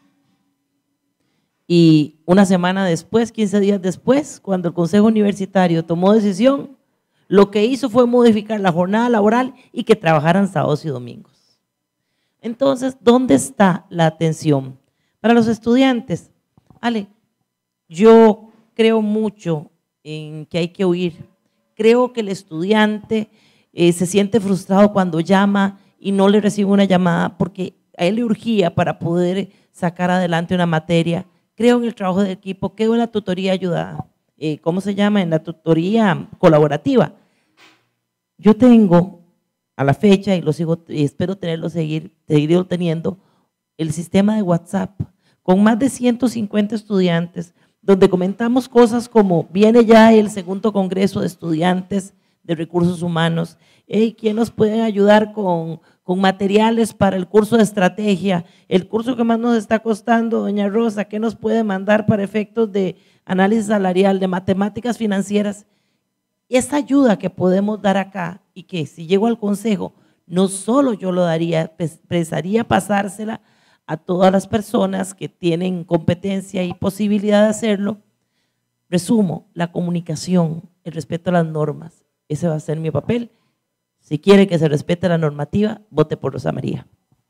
Y una semana después, quince días después, cuando el Consejo Universitario tomó decisión, lo que hizo fue modificar la jornada laboral y que trabajaran sábados y domingos. Entonces, ¿dónde está la atención? Para los estudiantes, Ale, yo creo mucho en que hay que oír. Creo que el estudiante eh, se siente frustrado cuando llama y no le recibe una llamada porque a él le urgía para poder sacar adelante una materia. Creo en el trabajo de equipo, creo en la tutoría ayudada. Eh, ¿Cómo se llama? En la tutoría colaborativa. Yo tengo a la fecha, y lo sigo, y espero tenerlo, seguir, seguirlo teniendo, el sistema de WhatsApp, con más de ciento cincuenta estudiantes, donde comentamos cosas como, viene ya el segundo congreso de estudiantes de recursos humanos, hey, ¿quién nos puede ayudar con, con materiales para el curso de estrategia? El curso que más nos está costando, doña Rosa, ¿qué nos puede mandar para efectos de análisis salarial, de matemáticas financieras? Esa ayuda que podemos dar acá y que si llego al consejo, no solo yo lo daría, pensaría pasársela a todas las personas que tienen competencia y posibilidad de hacerlo. Resumo, la comunicación, el respeto a las normas, ese va a ser mi papel. Si quiere que se respete la normativa, vote por Rosa María.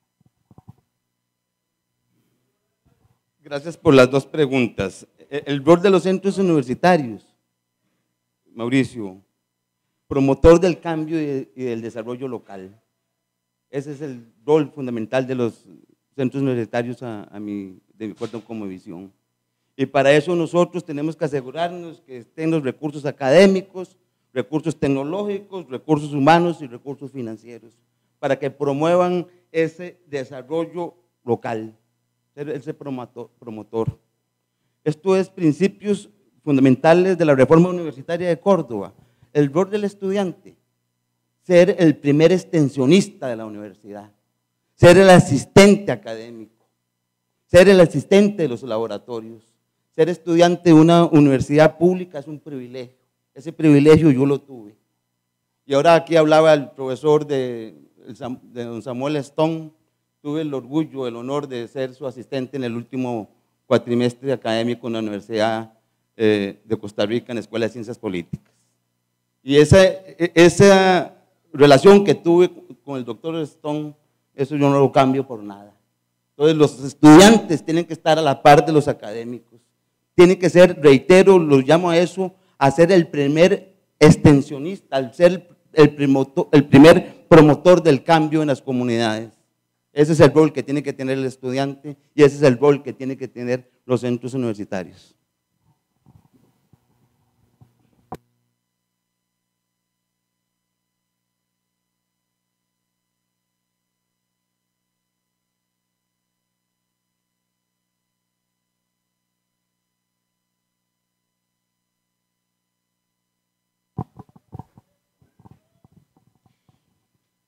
Gracias por las dos preguntas. El rol de los centros universitarios, Mauricio, promotor del cambio y del desarrollo local. Ese es el rol fundamental de los centros universitarios a, a mi, de mi acuerdo como visión. Y para eso nosotros tenemos que asegurarnos que estén los recursos académicos, recursos tecnológicos, recursos humanos y recursos financieros, para que promuevan ese desarrollo local, ser ese promotor. promotor. Esto es principios fundamentales de la reforma universitaria de Córdoba. El rol del estudiante, ser el primer extensionista de la universidad, ser el asistente académico, ser el asistente de los laboratorios. Ser estudiante de una universidad pública es un privilegio. Ese privilegio yo lo tuve. Y ahora aquí hablaba el profesor de, de don Samuel Stone. Tuve el orgullo, el honor de ser su asistente en el último cuatrimestre académico en la Universidad eh, de Costa Rica, en la Escuela de Ciencias Políticas. Y esa, esa relación que tuve con el doctor Stone, eso yo no lo cambio por nada. Entonces los estudiantes tienen que estar a la par de los académicos. Tienen que ser, reitero, los llamo a eso, a ser el primer extensionista, al ser el, primotor, el primer promotor del cambio en las comunidades. Ese es el rol que tiene que tener el estudiante y ese es el rol que tienen que tener los centros universitarios.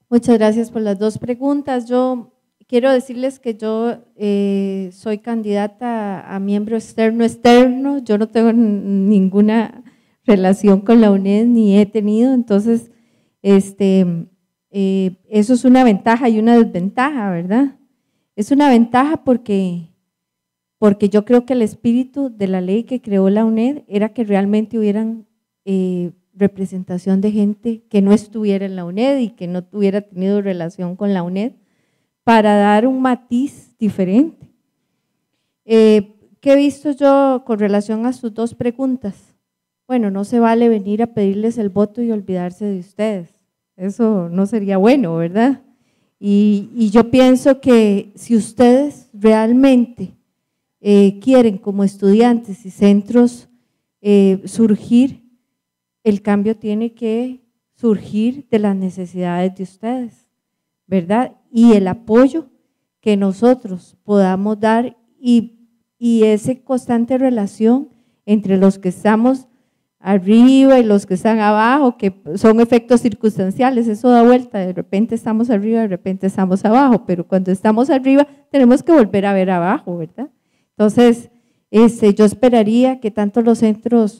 Muchas gracias por las dos preguntas. Yo quiero decirles que yo eh, soy candidata a miembro externo-externo, yo no tengo ninguna relación con la UNED ni he tenido, entonces este, eh, eso es una ventaja y una desventaja, ¿verdad? Es una ventaja porque, porque yo creo que el espíritu de la ley que creó la UNED era que realmente hubieran eh, representación de gente que no estuviera en la UNED y que no tuviera tenido relación con la UNED, para dar un matiz diferente. Eh, ¿Qué he visto yo con relación a sus dos preguntas? Bueno, no se vale venir a pedirles el voto y olvidarse de ustedes, eso no sería bueno, ¿verdad? Y, y yo pienso que si ustedes realmente eh, quieren como estudiantes y centros eh, surgir, el cambio tiene que surgir de las necesidades de ustedes, ¿verdad? Y el apoyo que nosotros podamos dar y, y esa constante relación entre los que estamos arriba y los que están abajo, que son efectos circunstanciales, eso da vuelta, de repente estamos arriba, de repente estamos abajo, pero cuando estamos arriba tenemos que volver a ver abajo, ¿verdad? Entonces, este, yo esperaría que tanto los centros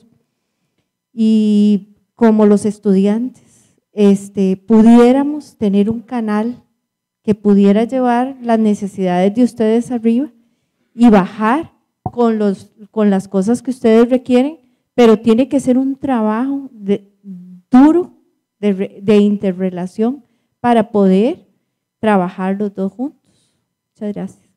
y como los estudiantes este, pudiéramos tener un canal que pudiera llevar las necesidades de ustedes arriba y bajar con, los, con las cosas que ustedes requieren, pero tiene que ser un trabajo de, duro de, de interrelación para poder trabajar los dos juntos. Muchas gracias.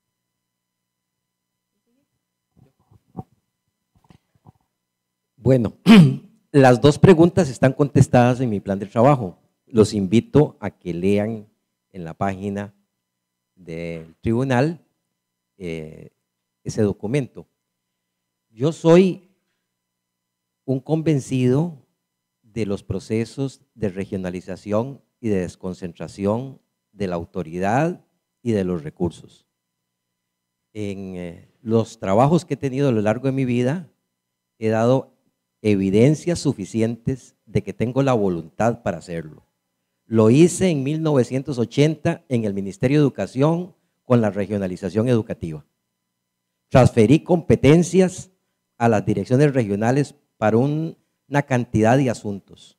Bueno, las dos preguntas están contestadas en mi plan de trabajo. Los invito a que lean en la página del tribunal eh, ese documento. Yo soy un convencido de los procesos de regionalización y de desconcentración de la autoridad y de los recursos. En eh, los trabajos que he tenido a lo largo de mi vida, he dado evidencias suficientes de que tengo la voluntad para hacerlo. Lo hice en mil novecientos ochenta en el Ministerio de Educación con la regionalización educativa. Transferí competencias a las direcciones regionales para un, una cantidad de asuntos.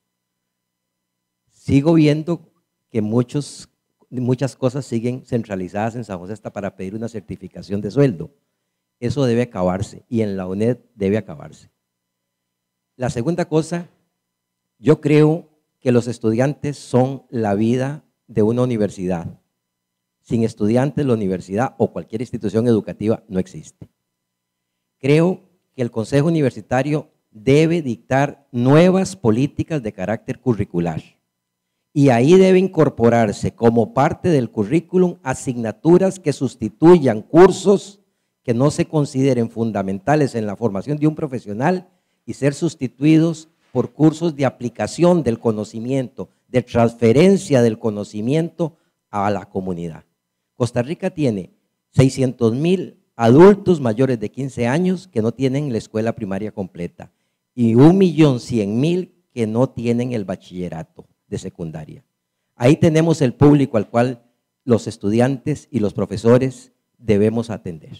Sigo viendo que muchos, muchas cosas siguen centralizadas en San José hasta para pedir una certificación de sueldo. Eso debe acabarse y en la UNED debe acabarse. La segunda cosa, yo creo que los estudiantes son la vida de una universidad. Sin estudiantes, la universidad o cualquier institución educativa no existe. Creo que el Consejo Universitario debe dictar nuevas políticas de carácter curricular y ahí debe incorporarse como parte del currículum asignaturas que sustituyan cursos que no se consideren fundamentales en la formación de un profesional y ser sustituidos por cursos de aplicación del conocimiento, de transferencia del conocimiento a la comunidad. Costa Rica tiene seiscientos mil adultos mayores de quince años que no tienen la escuela primaria completa y un millón cien mil que no tienen el bachillerato de secundaria. Ahí tenemos el público al cual los estudiantes y los profesores debemos atender.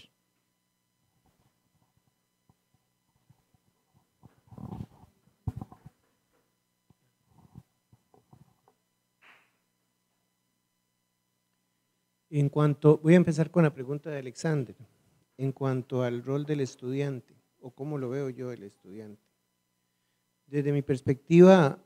En cuanto, voy a empezar con la pregunta de Alexander, en cuanto al rol del estudiante, o cómo lo veo yo el estudiante. Desde mi perspectiva,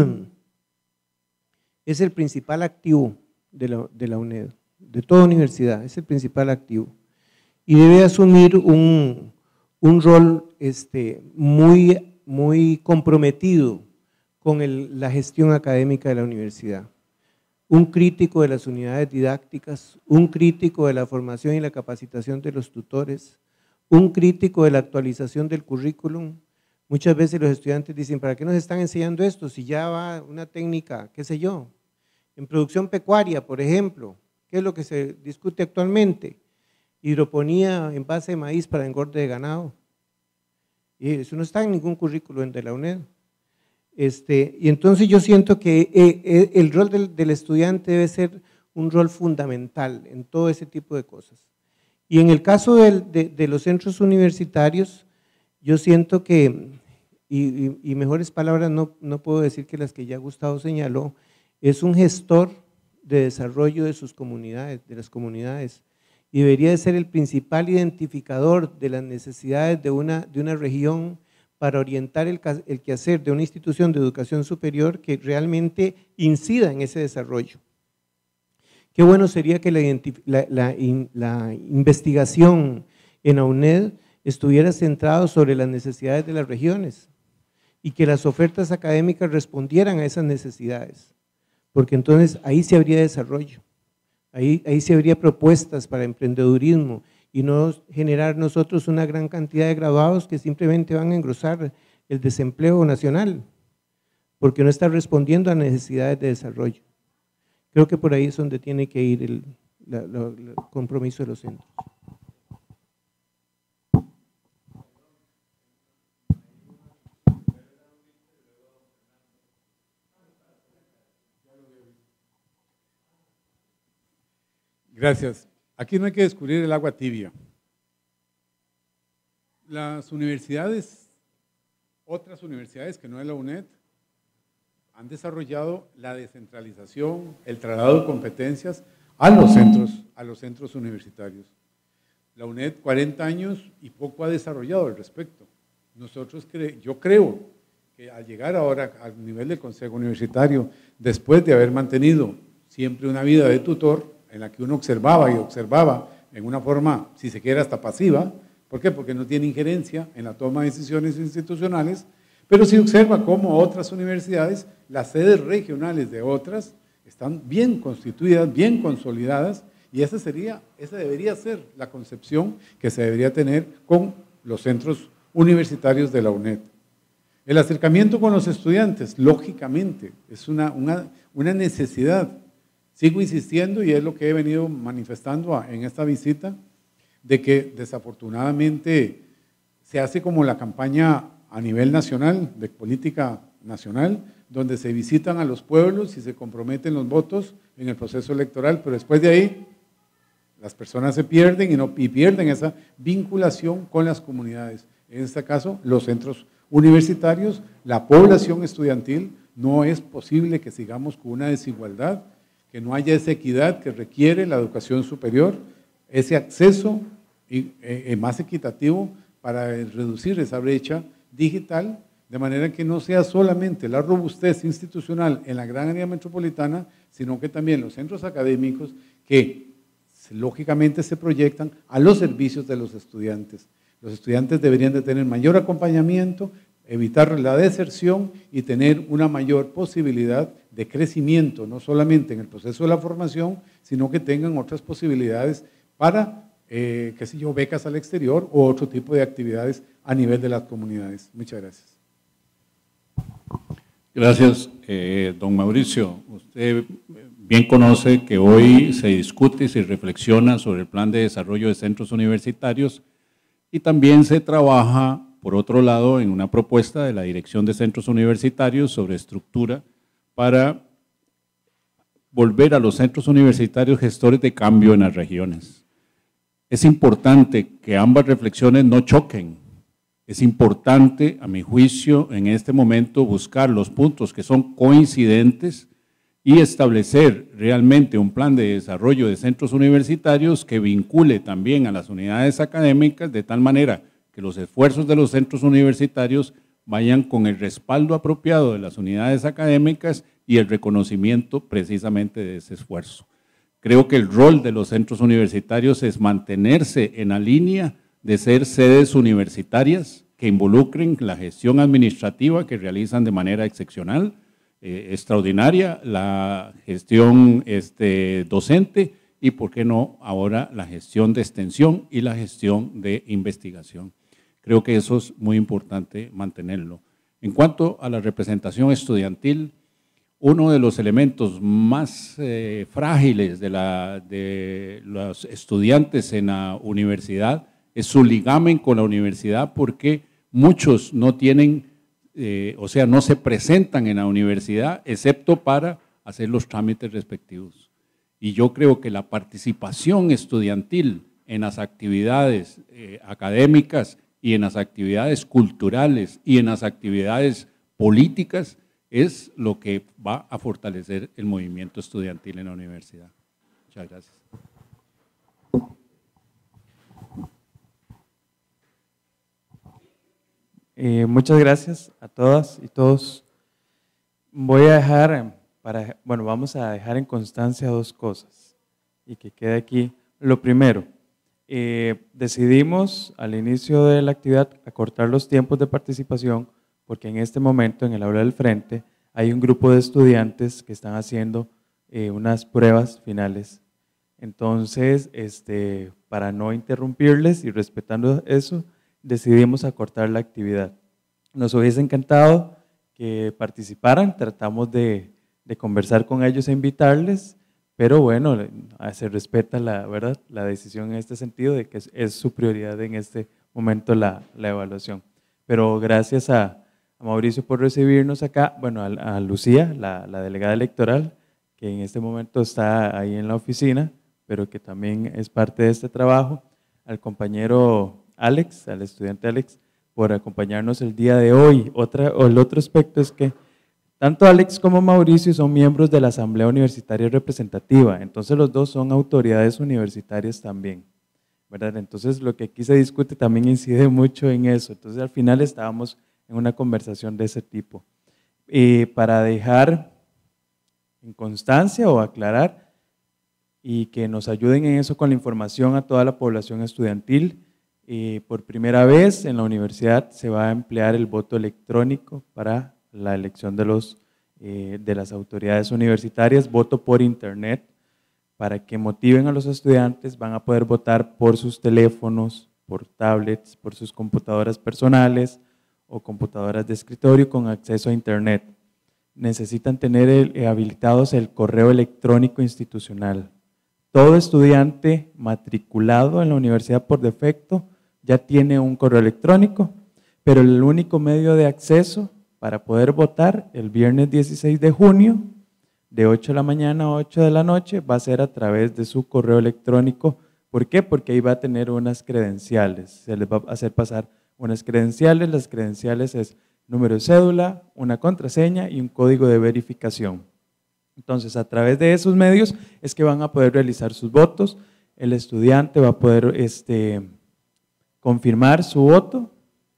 es el principal activo de la, de la UNED, de toda universidad, es el principal activo. Y debe asumir un, un rol este, muy, muy comprometido con el, la gestión académica de la universidad. Un crítico de las unidades didácticas, un crítico de la formación y la capacitación de los tutores, un crítico de la actualización del currículum. Muchas veces los estudiantes dicen, ¿para qué nos están enseñando esto si ya va una técnica, qué sé yo? En producción pecuaria, por ejemplo, ¿qué es lo que se discute actualmente? Hidroponía en base de maíz para engorde de ganado. Y eso no está en ningún currículum de la UNED. Este, y entonces yo siento que eh, eh, el rol del, del estudiante debe ser un rol fundamental en todo ese tipo de cosas. Y en el caso del, de, de los centros universitarios, yo siento que, y, y, y mejores palabras no, no puedo decir que las que ya Gustavo señaló, es un gestor de desarrollo de sus comunidades, de las comunidades, y debería de ser el principal identificador de las necesidades de una, de una región para orientar el, el quehacer de una institución de educación superior que realmente incida en ese desarrollo. Qué bueno sería que la, la, la, la investigación en la U N E D estuviera centrada sobre las necesidades de las regiones y que las ofertas académicas respondieran a esas necesidades, porque entonces ahí se habría desarrollo, ahí, ahí se habría propuestas para emprendedurismo, y no generar nosotros una gran cantidad de graduados que simplemente van a engrosar el desempleo nacional, porque no está respondiendo a necesidades de desarrollo. Creo que por ahí es donde tiene que ir el, la, la, el compromiso de los centros. Gracias. Aquí no hay que descubrir el agua tibia. Las universidades, otras universidades que no es la U N E D, han desarrollado la descentralización, el traslado de competencias a los centros, a los centros universitarios. La U N E D cuarenta años y poco ha desarrollado al respecto. Nosotros, cre yo creo que al llegar ahora al nivel del Consejo Universitario, después de haber mantenido siempre una vida de tutor, en la que uno observaba y observaba en una forma, si se quiere, hasta pasiva. ¿Por qué? Porque no tiene injerencia en la toma de decisiones institucionales, pero sí observa cómo otras universidades, las sedes regionales de otras, están bien constituidas, bien consolidadas, y esa, sería, esa debería ser la concepción que se debería tener con los centros universitarios de la U N E D. El acercamiento con los estudiantes, lógicamente, es una, una, una necesidad. Sigo insistiendo, y es lo que he venido manifestando en esta visita, de que desafortunadamente se hace como la campaña a nivel nacional, de política nacional, donde se visitan a los pueblos y se comprometen los votos en el proceso electoral, pero después de ahí las personas se pierden y, no, y pierden esa vinculación con las comunidades. En este caso, los centros universitarios, la población estudiantil, no es posible que sigamos con una desigualdad, que no haya esa equidad que requiere la educación superior, ese acceso y, eh, más equitativo para reducir esa brecha digital, de manera que no sea solamente la robustez institucional en la gran área metropolitana, sino que también los centros académicos que lógicamente se proyectan a los servicios de los estudiantes. Los estudiantes deberían de tener mayor acompañamiento, evitar la deserción y tener una mayor posibilidad de crecimiento, no solamente en el proceso de la formación, sino que tengan otras posibilidades para, eh, qué sé yo, becas al exterior o otro tipo de actividades a nivel de las comunidades. Muchas gracias. Gracias, eh, don Mauricio. Usted bien conoce que hoy se discute y se reflexiona sobre el plan de desarrollo de centros universitarios y también se trabaja, por otro lado, en una propuesta de la Dirección de Centros Universitarios sobre estructura para volver a los centros universitarios gestores de cambio en las regiones. Es importante que ambas reflexiones no choquen. Es importante, a mi juicio, en este momento buscar los puntos que son coincidentes y establecer realmente un plan de desarrollo de centros universitarios que vincule también a las unidades académicas de tal manera que los esfuerzos de los centros universitarios vayan con el respaldo apropiado de las unidades académicas y el reconocimiento precisamente de ese esfuerzo. Creo que el rol de los centros universitarios es mantenerse en la línea de ser sedes universitarias que involucren la gestión administrativa que realizan de manera excepcional, eh, extraordinaria, la gestión este, docente y, por qué no, ahora la gestión de extensión y la gestión de investigación. Creo que eso es muy importante mantenerlo. En cuanto a la representación estudiantil, uno de los elementos más eh, frágiles de, la, de los estudiantes en la universidad es su ligamen con la universidad, porque muchos no tienen eh, o sea, no se presentan en la universidad, excepto para hacer los trámites respectivos. Y yo creo que la participación estudiantil en las actividades eh, académicas y en las actividades culturales y en las actividades políticas es lo que va a fortalecer el movimiento estudiantil en la universidad. Muchas gracias. Eh, muchas gracias a todas y todos. Voy a dejar, para, bueno, vamos a dejar en constancia dos cosas y que quede aquí. Lo primero, eh, decidimos al inicio de la actividad acortar los tiempos de participación porque en este momento en el aula del frente hay un grupo de estudiantes que están haciendo eh, unas pruebas finales. Entonces, este, para no interrumpirles y respetando eso, decidimos acortar la actividad. Nos hubiese encantado que participaran, tratamos de, de conversar con ellos e invitarles, pero bueno, se respeta la, ¿verdad? La decisión en este sentido de que es, es su prioridad en este momento la, la evaluación. Pero gracias a, a Mauricio por recibirnos acá, bueno, a, a Lucía, la, la delegada electoral, que en este momento está ahí en la oficina, pero que también es parte de este trabajo, al compañero Alex, al estudiante Alex, por acompañarnos el día de hoy. Otra, o el otro aspecto es que tanto Alex como Mauricio son miembros de la Asamblea Universitaria Representativa, entonces los dos son autoridades universitarias también, ¿verdad? Entonces lo que aquí se discute también incide mucho en eso, entonces al final estábamos en una conversación de ese tipo. Y para dejar en constancia o aclarar y que nos ayuden en eso con la información a toda la población estudiantil, Eh, por primera vez en la universidad se va a emplear el voto electrónico para la elección de, los, eh, de las autoridades universitarias, voto por internet, para que motiven a los estudiantes, van a poder votar por sus teléfonos, por tablets, por sus computadoras personales o computadoras de escritorio con acceso a internet. Necesitan tener el, eh, habilitados el correo electrónico institucional. Todo estudiante matriculado en la universidad por defecto ya tiene un correo electrónico, pero el único medio de acceso para poder votar el viernes dieciséis de junio, de ocho de la mañana a ocho de la noche, va a ser a través de su correo electrónico. ¿Por qué? Porque ahí va a tener unas credenciales, se les va a hacer pasar unas credenciales, las credenciales es número de cédula, una contraseña y un código de verificación. Entonces, a través de esos medios es que van a poder realizar sus votos, el estudiante va a poder este, confirmar su voto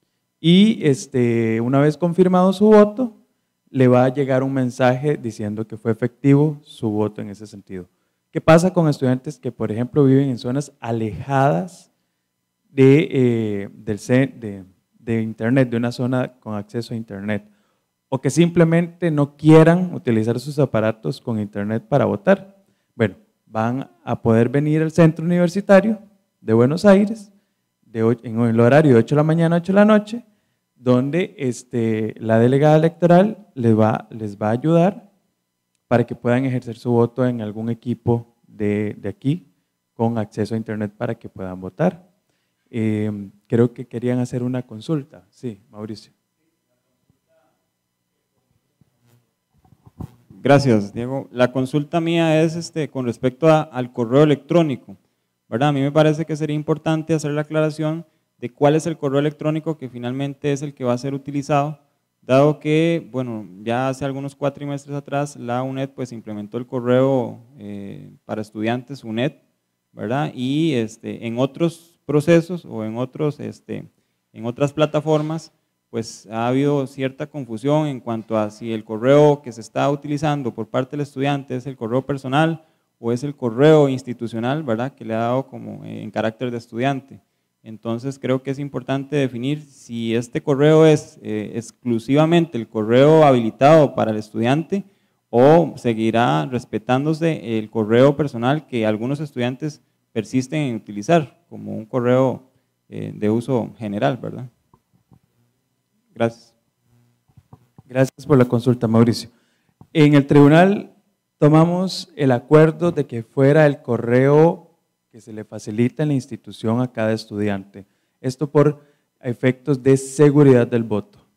y este, una vez confirmado su voto, le va a llegar un mensaje diciendo que fue efectivo su voto en ese sentido. ¿Qué pasa con estudiantes que, por ejemplo, viven en zonas alejadas de, eh, del, de, de internet, de una zona con acceso a internet? O que simplemente no quieran utilizar sus aparatos con internet para votar. Bueno, van a poder venir al centro universitario de Buenos Aires de ocho, en el horario de ocho de la mañana a ocho de la noche, donde este, la delegada electoral les va, les va a ayudar para que puedan ejercer su voto en algún equipo de, de aquí con acceso a internet para que puedan votar. Eh, creo que querían hacer una consulta. Sí, Mauricio. Gracias, Diego. La consulta mía es este, con respecto a, al correo electrónico, ¿verdad? A mí me parece que sería importante hacer la aclaración de cuál es el correo electrónico que finalmente es el que va a ser utilizado, dado que, bueno, ya hace algunos cuatrimestres atrás la UNED pues implementó el correo eh, para estudiantes UNED, ¿verdad? Y este, en otros procesos o en, otros, este, en otras plataformas, pues ha habido cierta confusión en cuanto a si el correo que se está utilizando por parte del estudiante es el correo personal o es el correo institucional, ¿verdad?, que le ha dado como en carácter de estudiante. Entonces creo que es importante definir si este correo es eh, exclusivamente el correo habilitado para el estudiante o seguirá respetándose el correo personal que algunos estudiantes persisten en utilizar como un correo eh, de uso general, ¿verdad? Gracias. Gracias por la consulta, Mauricio. En el tribunal tomamos el acuerdo de que fuera el correo que se le facilita en la institución a cada estudiante. Esto por efectos de seguridad del voto.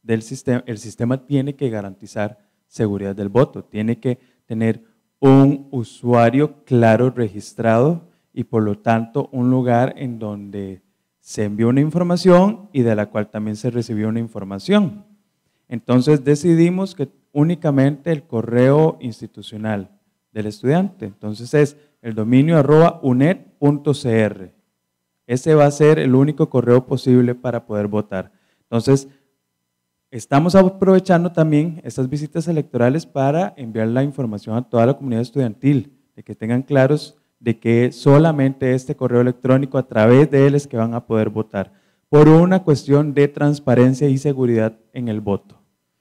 del sistema, el sistema tiene que garantizar seguridad del voto, tiene que tener un usuario claro registrado y por lo tanto un lugar en donde se envió una información y de la cual también se recibió una información. Entonces decidimos que únicamente el correo institucional del estudiante, entonces es el dominio arroba uned punto cr. Ese va a ser el único correo posible para poder votar. Entonces, estamos aprovechando también estas visitas electorales para enviar la información a toda la comunidad estudiantil, de que tengan claros de que solamente este correo electrónico, a través de él es que van a poder votar, por una cuestión de transparencia y seguridad en el voto.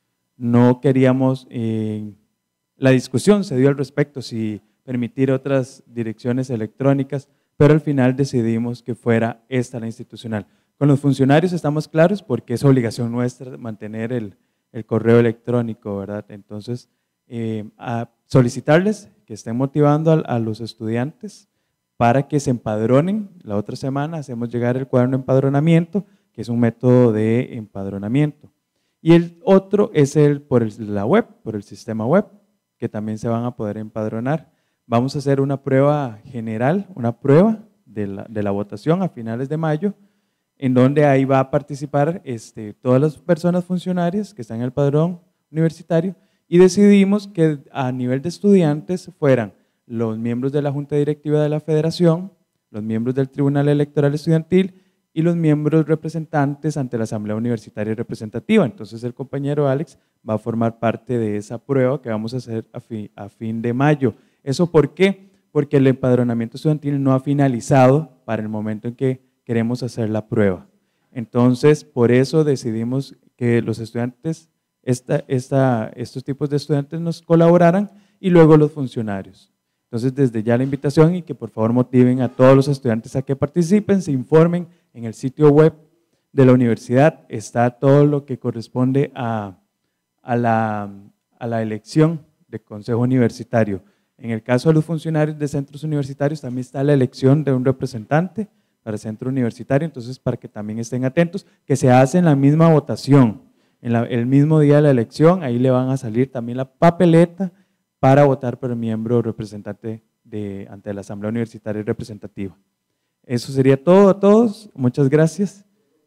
No queríamos, eh, la discusión se dio al respecto, si permitir otras direcciones electrónicas, pero al final decidimos que fuera esta la institucional. Con los funcionarios estamos claros porque es obligación nuestra mantener el, el correo electrónico, ¿verdad? Entonces, eh, a solicitarles que estén motivando a, a los estudiantes para que se empadronen. La otra semana hacemos llegar el cuaderno de empadronamiento, que es un método de empadronamiento. Y el otro es el por el, la web, por el sistema web, que también se van a poder empadronar. Vamos a hacer una prueba general, una prueba de la, de la votación a finales de mayo, en donde ahí va a participar este, todas las personas funcionarias que están en el padrón universitario, y decidimos que a nivel de estudiantes fueran los miembros de la Junta Directiva de la Federación, los miembros del Tribunal Electoral Estudiantil y los miembros representantes ante la Asamblea Universitaria Representativa. Entonces el compañero Alex va a formar parte de esa prueba que vamos a hacer a fin, a fin de mayo. ¿Eso por qué? Porque el empadronamiento estudiantil no ha finalizado para el momento en que queremos hacer la prueba. Entonces, por eso decidimos que los estudiantes, esta, esta, estos tipos de estudiantes nos colaboraran y luego los funcionarios. Entonces, desde ya la invitación y que por favor motiven a todos los estudiantes a que participen, se informen en el sitio web de la universidad, está todo lo que corresponde a, a, la, a la elección de consejo universitario. En el caso de los funcionarios de centros universitarios también está la elección de un representante para el centro universitario, entonces para que también estén atentos, que se hace en la misma votación, en la, el mismo día de la elección, ahí le van a salir también la papeleta para votar por el miembro representante de, ante la Asamblea Universitaria Representativa. Eso sería todo a todos, muchas gracias.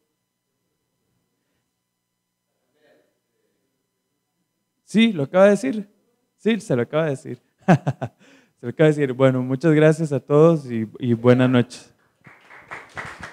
Sí, lo acaba de decir, sí, se lo acaba de decir. Se lo acaba de decir. Bueno, muchas gracias a todos y, y buenas noches.